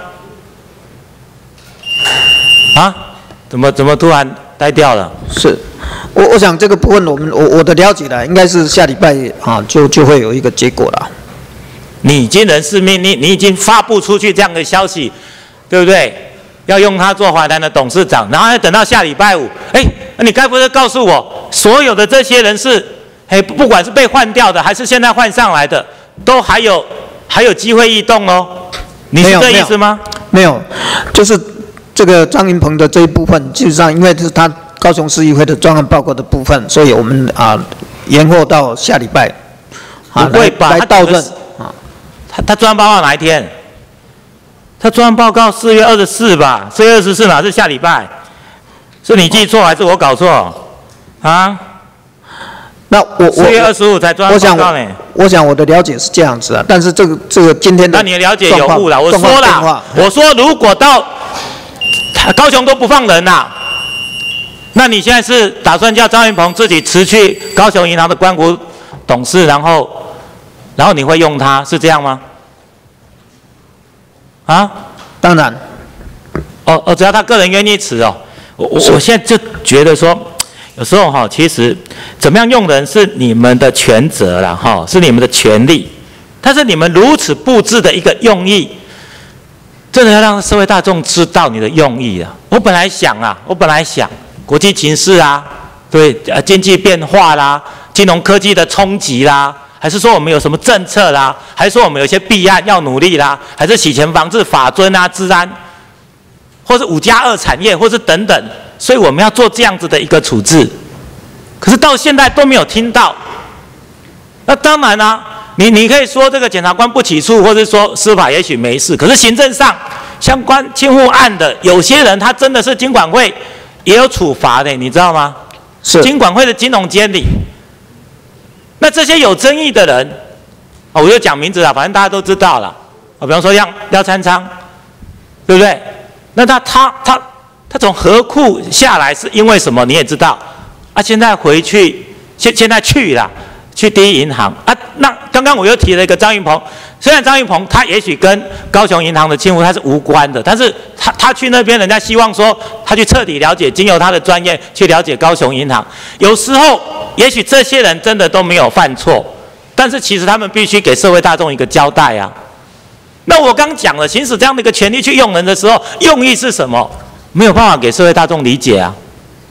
啊？怎么怎么突然呆掉了？ 是，我我想这个部分我们我我的了解呢，应该是下礼拜啊就就会有一个结果了。 你已经人事命令，你已经发布出去这样的消息，对不对？要用他做华南的董事长，然后要等到下礼拜五，哎，你该不会告诉我，所有的这些人是？哎，不管是被换掉的，还是现在换上来的，都还有还有机会异动哦。你是这意思吗？ 没有，就是这个张云鹏的这一部分，基本上因为是他高雄市议会的专案报告的部分，所以我们啊延后到下礼拜啊不会吧来来倒论啊。他他专案报告哪一天？他专案报告四月二十四吧？四月二十四哪是下礼拜？是你记错还是我搞错？啊？ 那我四月二十五才专案报告呢。 我想我的了解是这样子啊，但是这个这个今天的那你的了解有误了。我说了，我说如果到高雄都不放人啦，那你现在是打算叫张云鹏自己辞去高雄银行的官股董事，然后然后你会用他，是这样吗？啊？ 当然。 哦哦，只要他个人愿意辞哦。我我我现在就觉得说。有时候哈，其实怎么样用人是你们的权责啦，哈，是你们的权利。但是你们如此布置的一个用意，真的要让社会大众知道你的用意啊！我本来想啊，我本来想国际情势啊，对，呃，经济变化啦，金融科技的冲击啦，还是说我们有什么政策啦，还是说我们有些弊案要努力啦，还是洗钱防治、法遵啊、治安，或是五加二产业，或是等等。所以我们要做这样子的一个处置，可是到现在都没有听到。那当然啦、啊，你你可以说这个检察官不起诉，或者说司法也许没事，可是行政上相关侵户案的有些人，他真的是金管会也有处罚的，你知道吗？ 是金管会的金融监理。那这些有争议的人，我就讲名字了，反正大家都知道了。啊，比方说像廖参昌，对不对？那他他他。他从河库下来是因为什么？你也知道，啊，现在回去，现现在去了， 去第一银行啊。那刚刚我又提了一个张云鹏，虽然张云鹏他也许跟高雄银行的清户他是无关的，但是他他去那边，人家希望说他去彻底了解，经由他的专业去了解高雄银行。有时候也许这些人真的都没有犯错，但是其实他们必须给社会大众一个交代啊。那我刚讲了，行使这样的一个权利去用人的时候，用意是什么？没有办法给社会大众理解啊。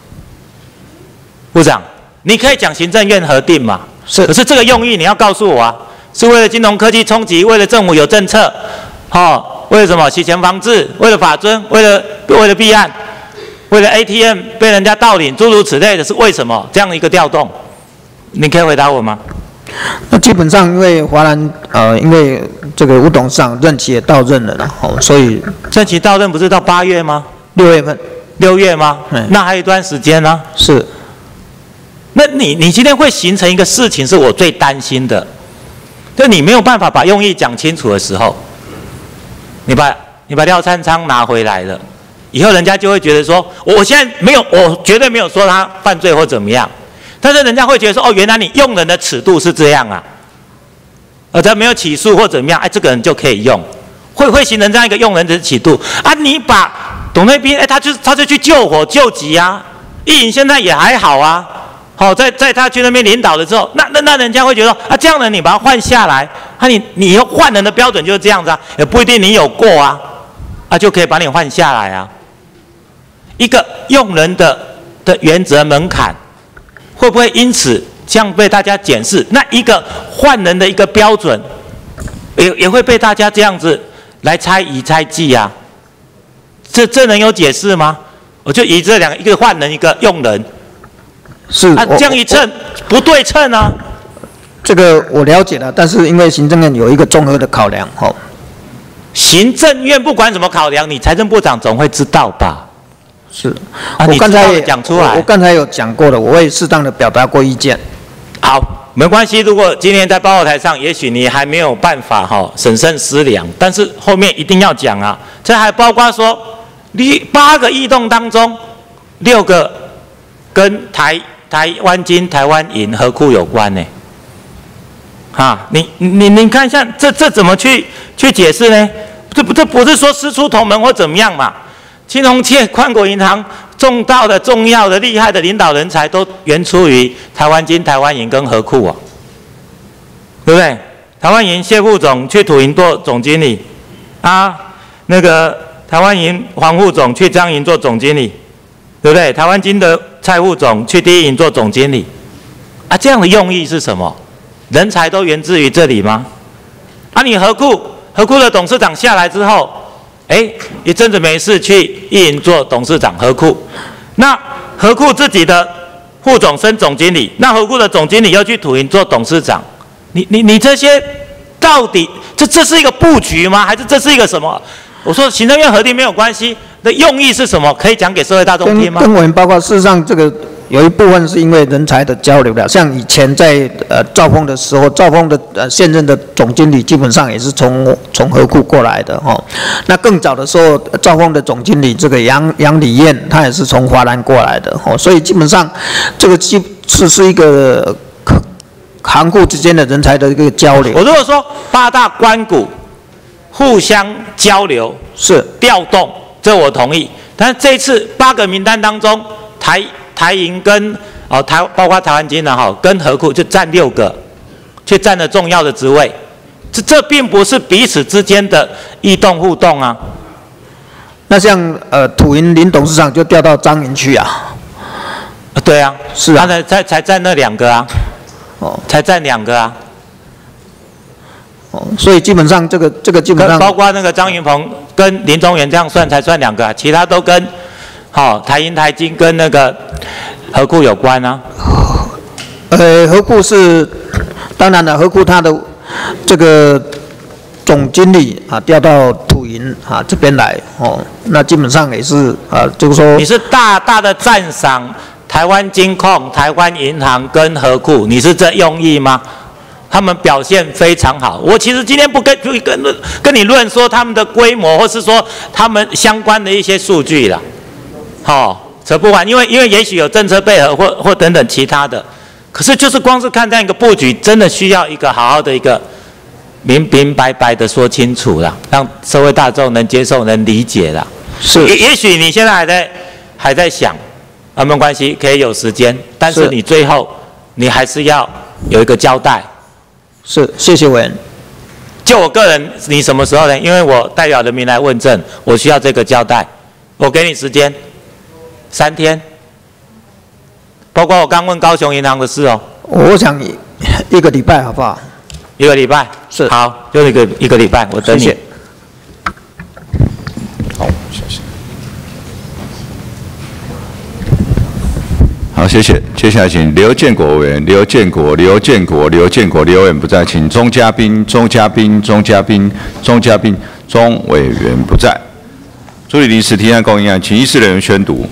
部长，你可以讲行政院核定嘛？是。可是这个用意你要告诉我啊，是为了金融科技冲击，为了政府有政策，哦，为了什么洗钱防治，为了法遵，为了为了弊案，为了 A T M 被人家盗领，诸如此类的，是为什么这样的一个调动？你可以回答我吗？ 那基本上因为华南呃，因为这个吴董事长任期也到任了啦，哦，所以任期到任不是到八月吗？ 六月份。 六月吗？嗯，那还有一段时间呢。 是。 那你你今天会形成一个事情，是我最担心的，就你没有办法把用意讲清楚的时候，你把你把廖灿昌拿回来了，以后人家就会觉得说，我现在没有，我绝对没有说他犯罪或怎么样，但是人家会觉得说，哦，原来你用人的尺度是这样啊，而他没有起诉或怎么样，哎，这个人就可以用，会会形成这样一个用人的尺度啊。你把董内斌，哎，他就他就去救火救急啊，意淫现在也还好啊。好，在在他去那边领导的时候，那那那人家会觉得啊，这样的你把他换下来，啊你你换人的标准就是这样子啊，也不一定你有过啊，啊就可以把你换下来啊。一个用人的的原则门槛，会不会因此这样被大家检视？那一个换人的一个标准，也也会被大家这样子来猜疑猜忌啊？这这能有解释吗？我就以这两个，一个换人，一个用人。 是啊，这样一称不对称啊。 这个我了解了，但是因为行政院有一个综合的考量，吼。 行政院不管怎么考量，你财政部长总会知道吧？ 是。 啊， 我刚才讲出来， 我刚才有讲过了，我会适当的表达过意见。 好，没关系。如果今天在报告台上，也许你还没有办法哈审慎思量，但是后面一定要讲啊。这还包括说，你八个异动当中，六个跟台。台湾金、台湾银、合库有关呢，啊，你你你看一下，这这怎么去去解释呢？这不这不是说师出同门或怎么样嘛？金融界、宽国银行重大的、重要的、厉害的领导人才都源出于台湾金、台湾银跟合库啊，对不对？台湾银谢副总去土银做总经理，啊，那个台湾银黄副总去彰银做总经理。对不对？台湾金的蔡副总去第一银做总经理，啊，这样的用意是什么？人才都源自于这里吗？啊，你合库合库的董事长下来之后，哎，一阵子没事去一银做董事长合库，那合库自己的副总升总经理，那合库的总经理又去土银做董事长，你你你这些到底这这是一个布局吗？还是这是一个什么？我说行政院核定没有关系，那用意是什么？可以讲给社会大众听吗？ 跟委员报告，事实上这个有一部分是因为人才的交流的，像以前在呃兆丰的时候，兆丰的呃现任的总经理基本上也是从从合库过来的哈、哦。那更早的时候，兆丰的总经理这个杨杨礼燕，他也是从华南过来的哈、哦。所以基本上这个基是是一个行库之间的人才的一个交流。 我如果说八大官股互相交流是调动，这我同意。但是这一次八个名单当中，台台银跟哦台包括台湾金的哈跟合库就占六个，却占了重要的职位。这这并不是彼此之间的异动互动啊。 那像呃土银林董事长就调到彰银去啊？ 对啊， 是啊， 他才才才占那两个啊，哦，才占两个啊。 哦，所以基本上这个这个基本上包括那个张云鹏跟林宗元这样算才算两个、啊，其他都跟好、哦、台银、台金跟那个合库有关啊。 呃，合库是当然了，合库它的这个总经理啊调到土银啊这边来哦，那基本上也是啊，就是说你是大大的赞赏台湾金控、台湾银行跟合库，你是这用意吗？他们表现非常好。我其实今天不跟不跟论跟你论说他们的规模，或是说他们相关的一些数据了，好、哦，扯不完，因为因为也许有政策配合或或等等其他的， 可是就是光是看这样一个布局，真的需要一个好好的一个明明白白的说清楚了，让社会大众能接受、能理解了。 是。 也也许你现在还在还在想，啊，没有关系，可以有时间，但是你最后你还是要有一个交代。 是，谢谢委员。 就我个人，你什么时候呢？因为我代表人民来问政，我需要这个交代。我给你时间，三天。包括我刚问高雄银行的事哦。 我想一个礼拜好不好？ 一个礼拜是。 好，就一个一个礼拜，我等你。 谢谢。 好，谢谢。好，谢谢。接下来请刘建国委员，刘建国，刘建国，刘建国，刘委员不在，请钟嘉宾，钟嘉宾，钟嘉宾，钟嘉宾，钟委员不在。处理临时提案供应案，请议事人员宣读。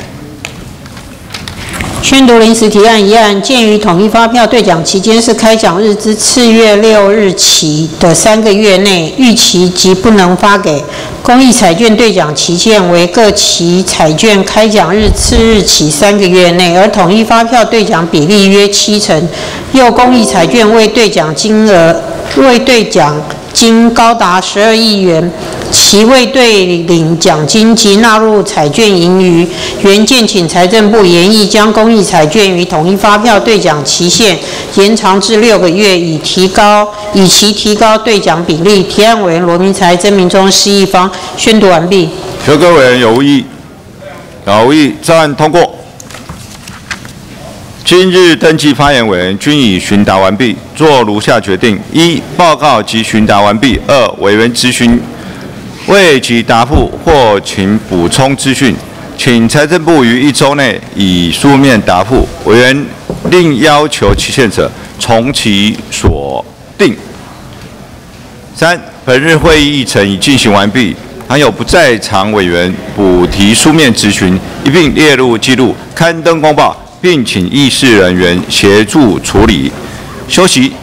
宣读临时提案一案，鉴于统一发票兑奖期间是开奖日之次月六日起的三个月内，逾期即不能发给。公益彩券兑奖期限为各期彩券开奖日次日起三个月内，而统一发票兑奖比例约七成。又公益彩券未兑奖金额未兑奖金高达十二亿元。其未兑领奖金及纳入彩券盈余，原建请财政部研议将公益彩券与统一发票兑奖期限延长至六个月，以提高以其提高兑奖比例。提案委员罗明才、曾明忠、施一方宣读完毕。 求各委员有无异议？有无异议？照案通过。今日登记发言委员均已询答完毕，做如下决定：一、报告及询答完毕；二、委员质询未及答复或请补充资讯，请财政部于一周内以书面答复。委员另要求期限者，从其所定。三、本日会议议程已进行完毕，含有不在场委员补提书面质询，一并列入记录，刊登公报，并请议事人员协助处理。休息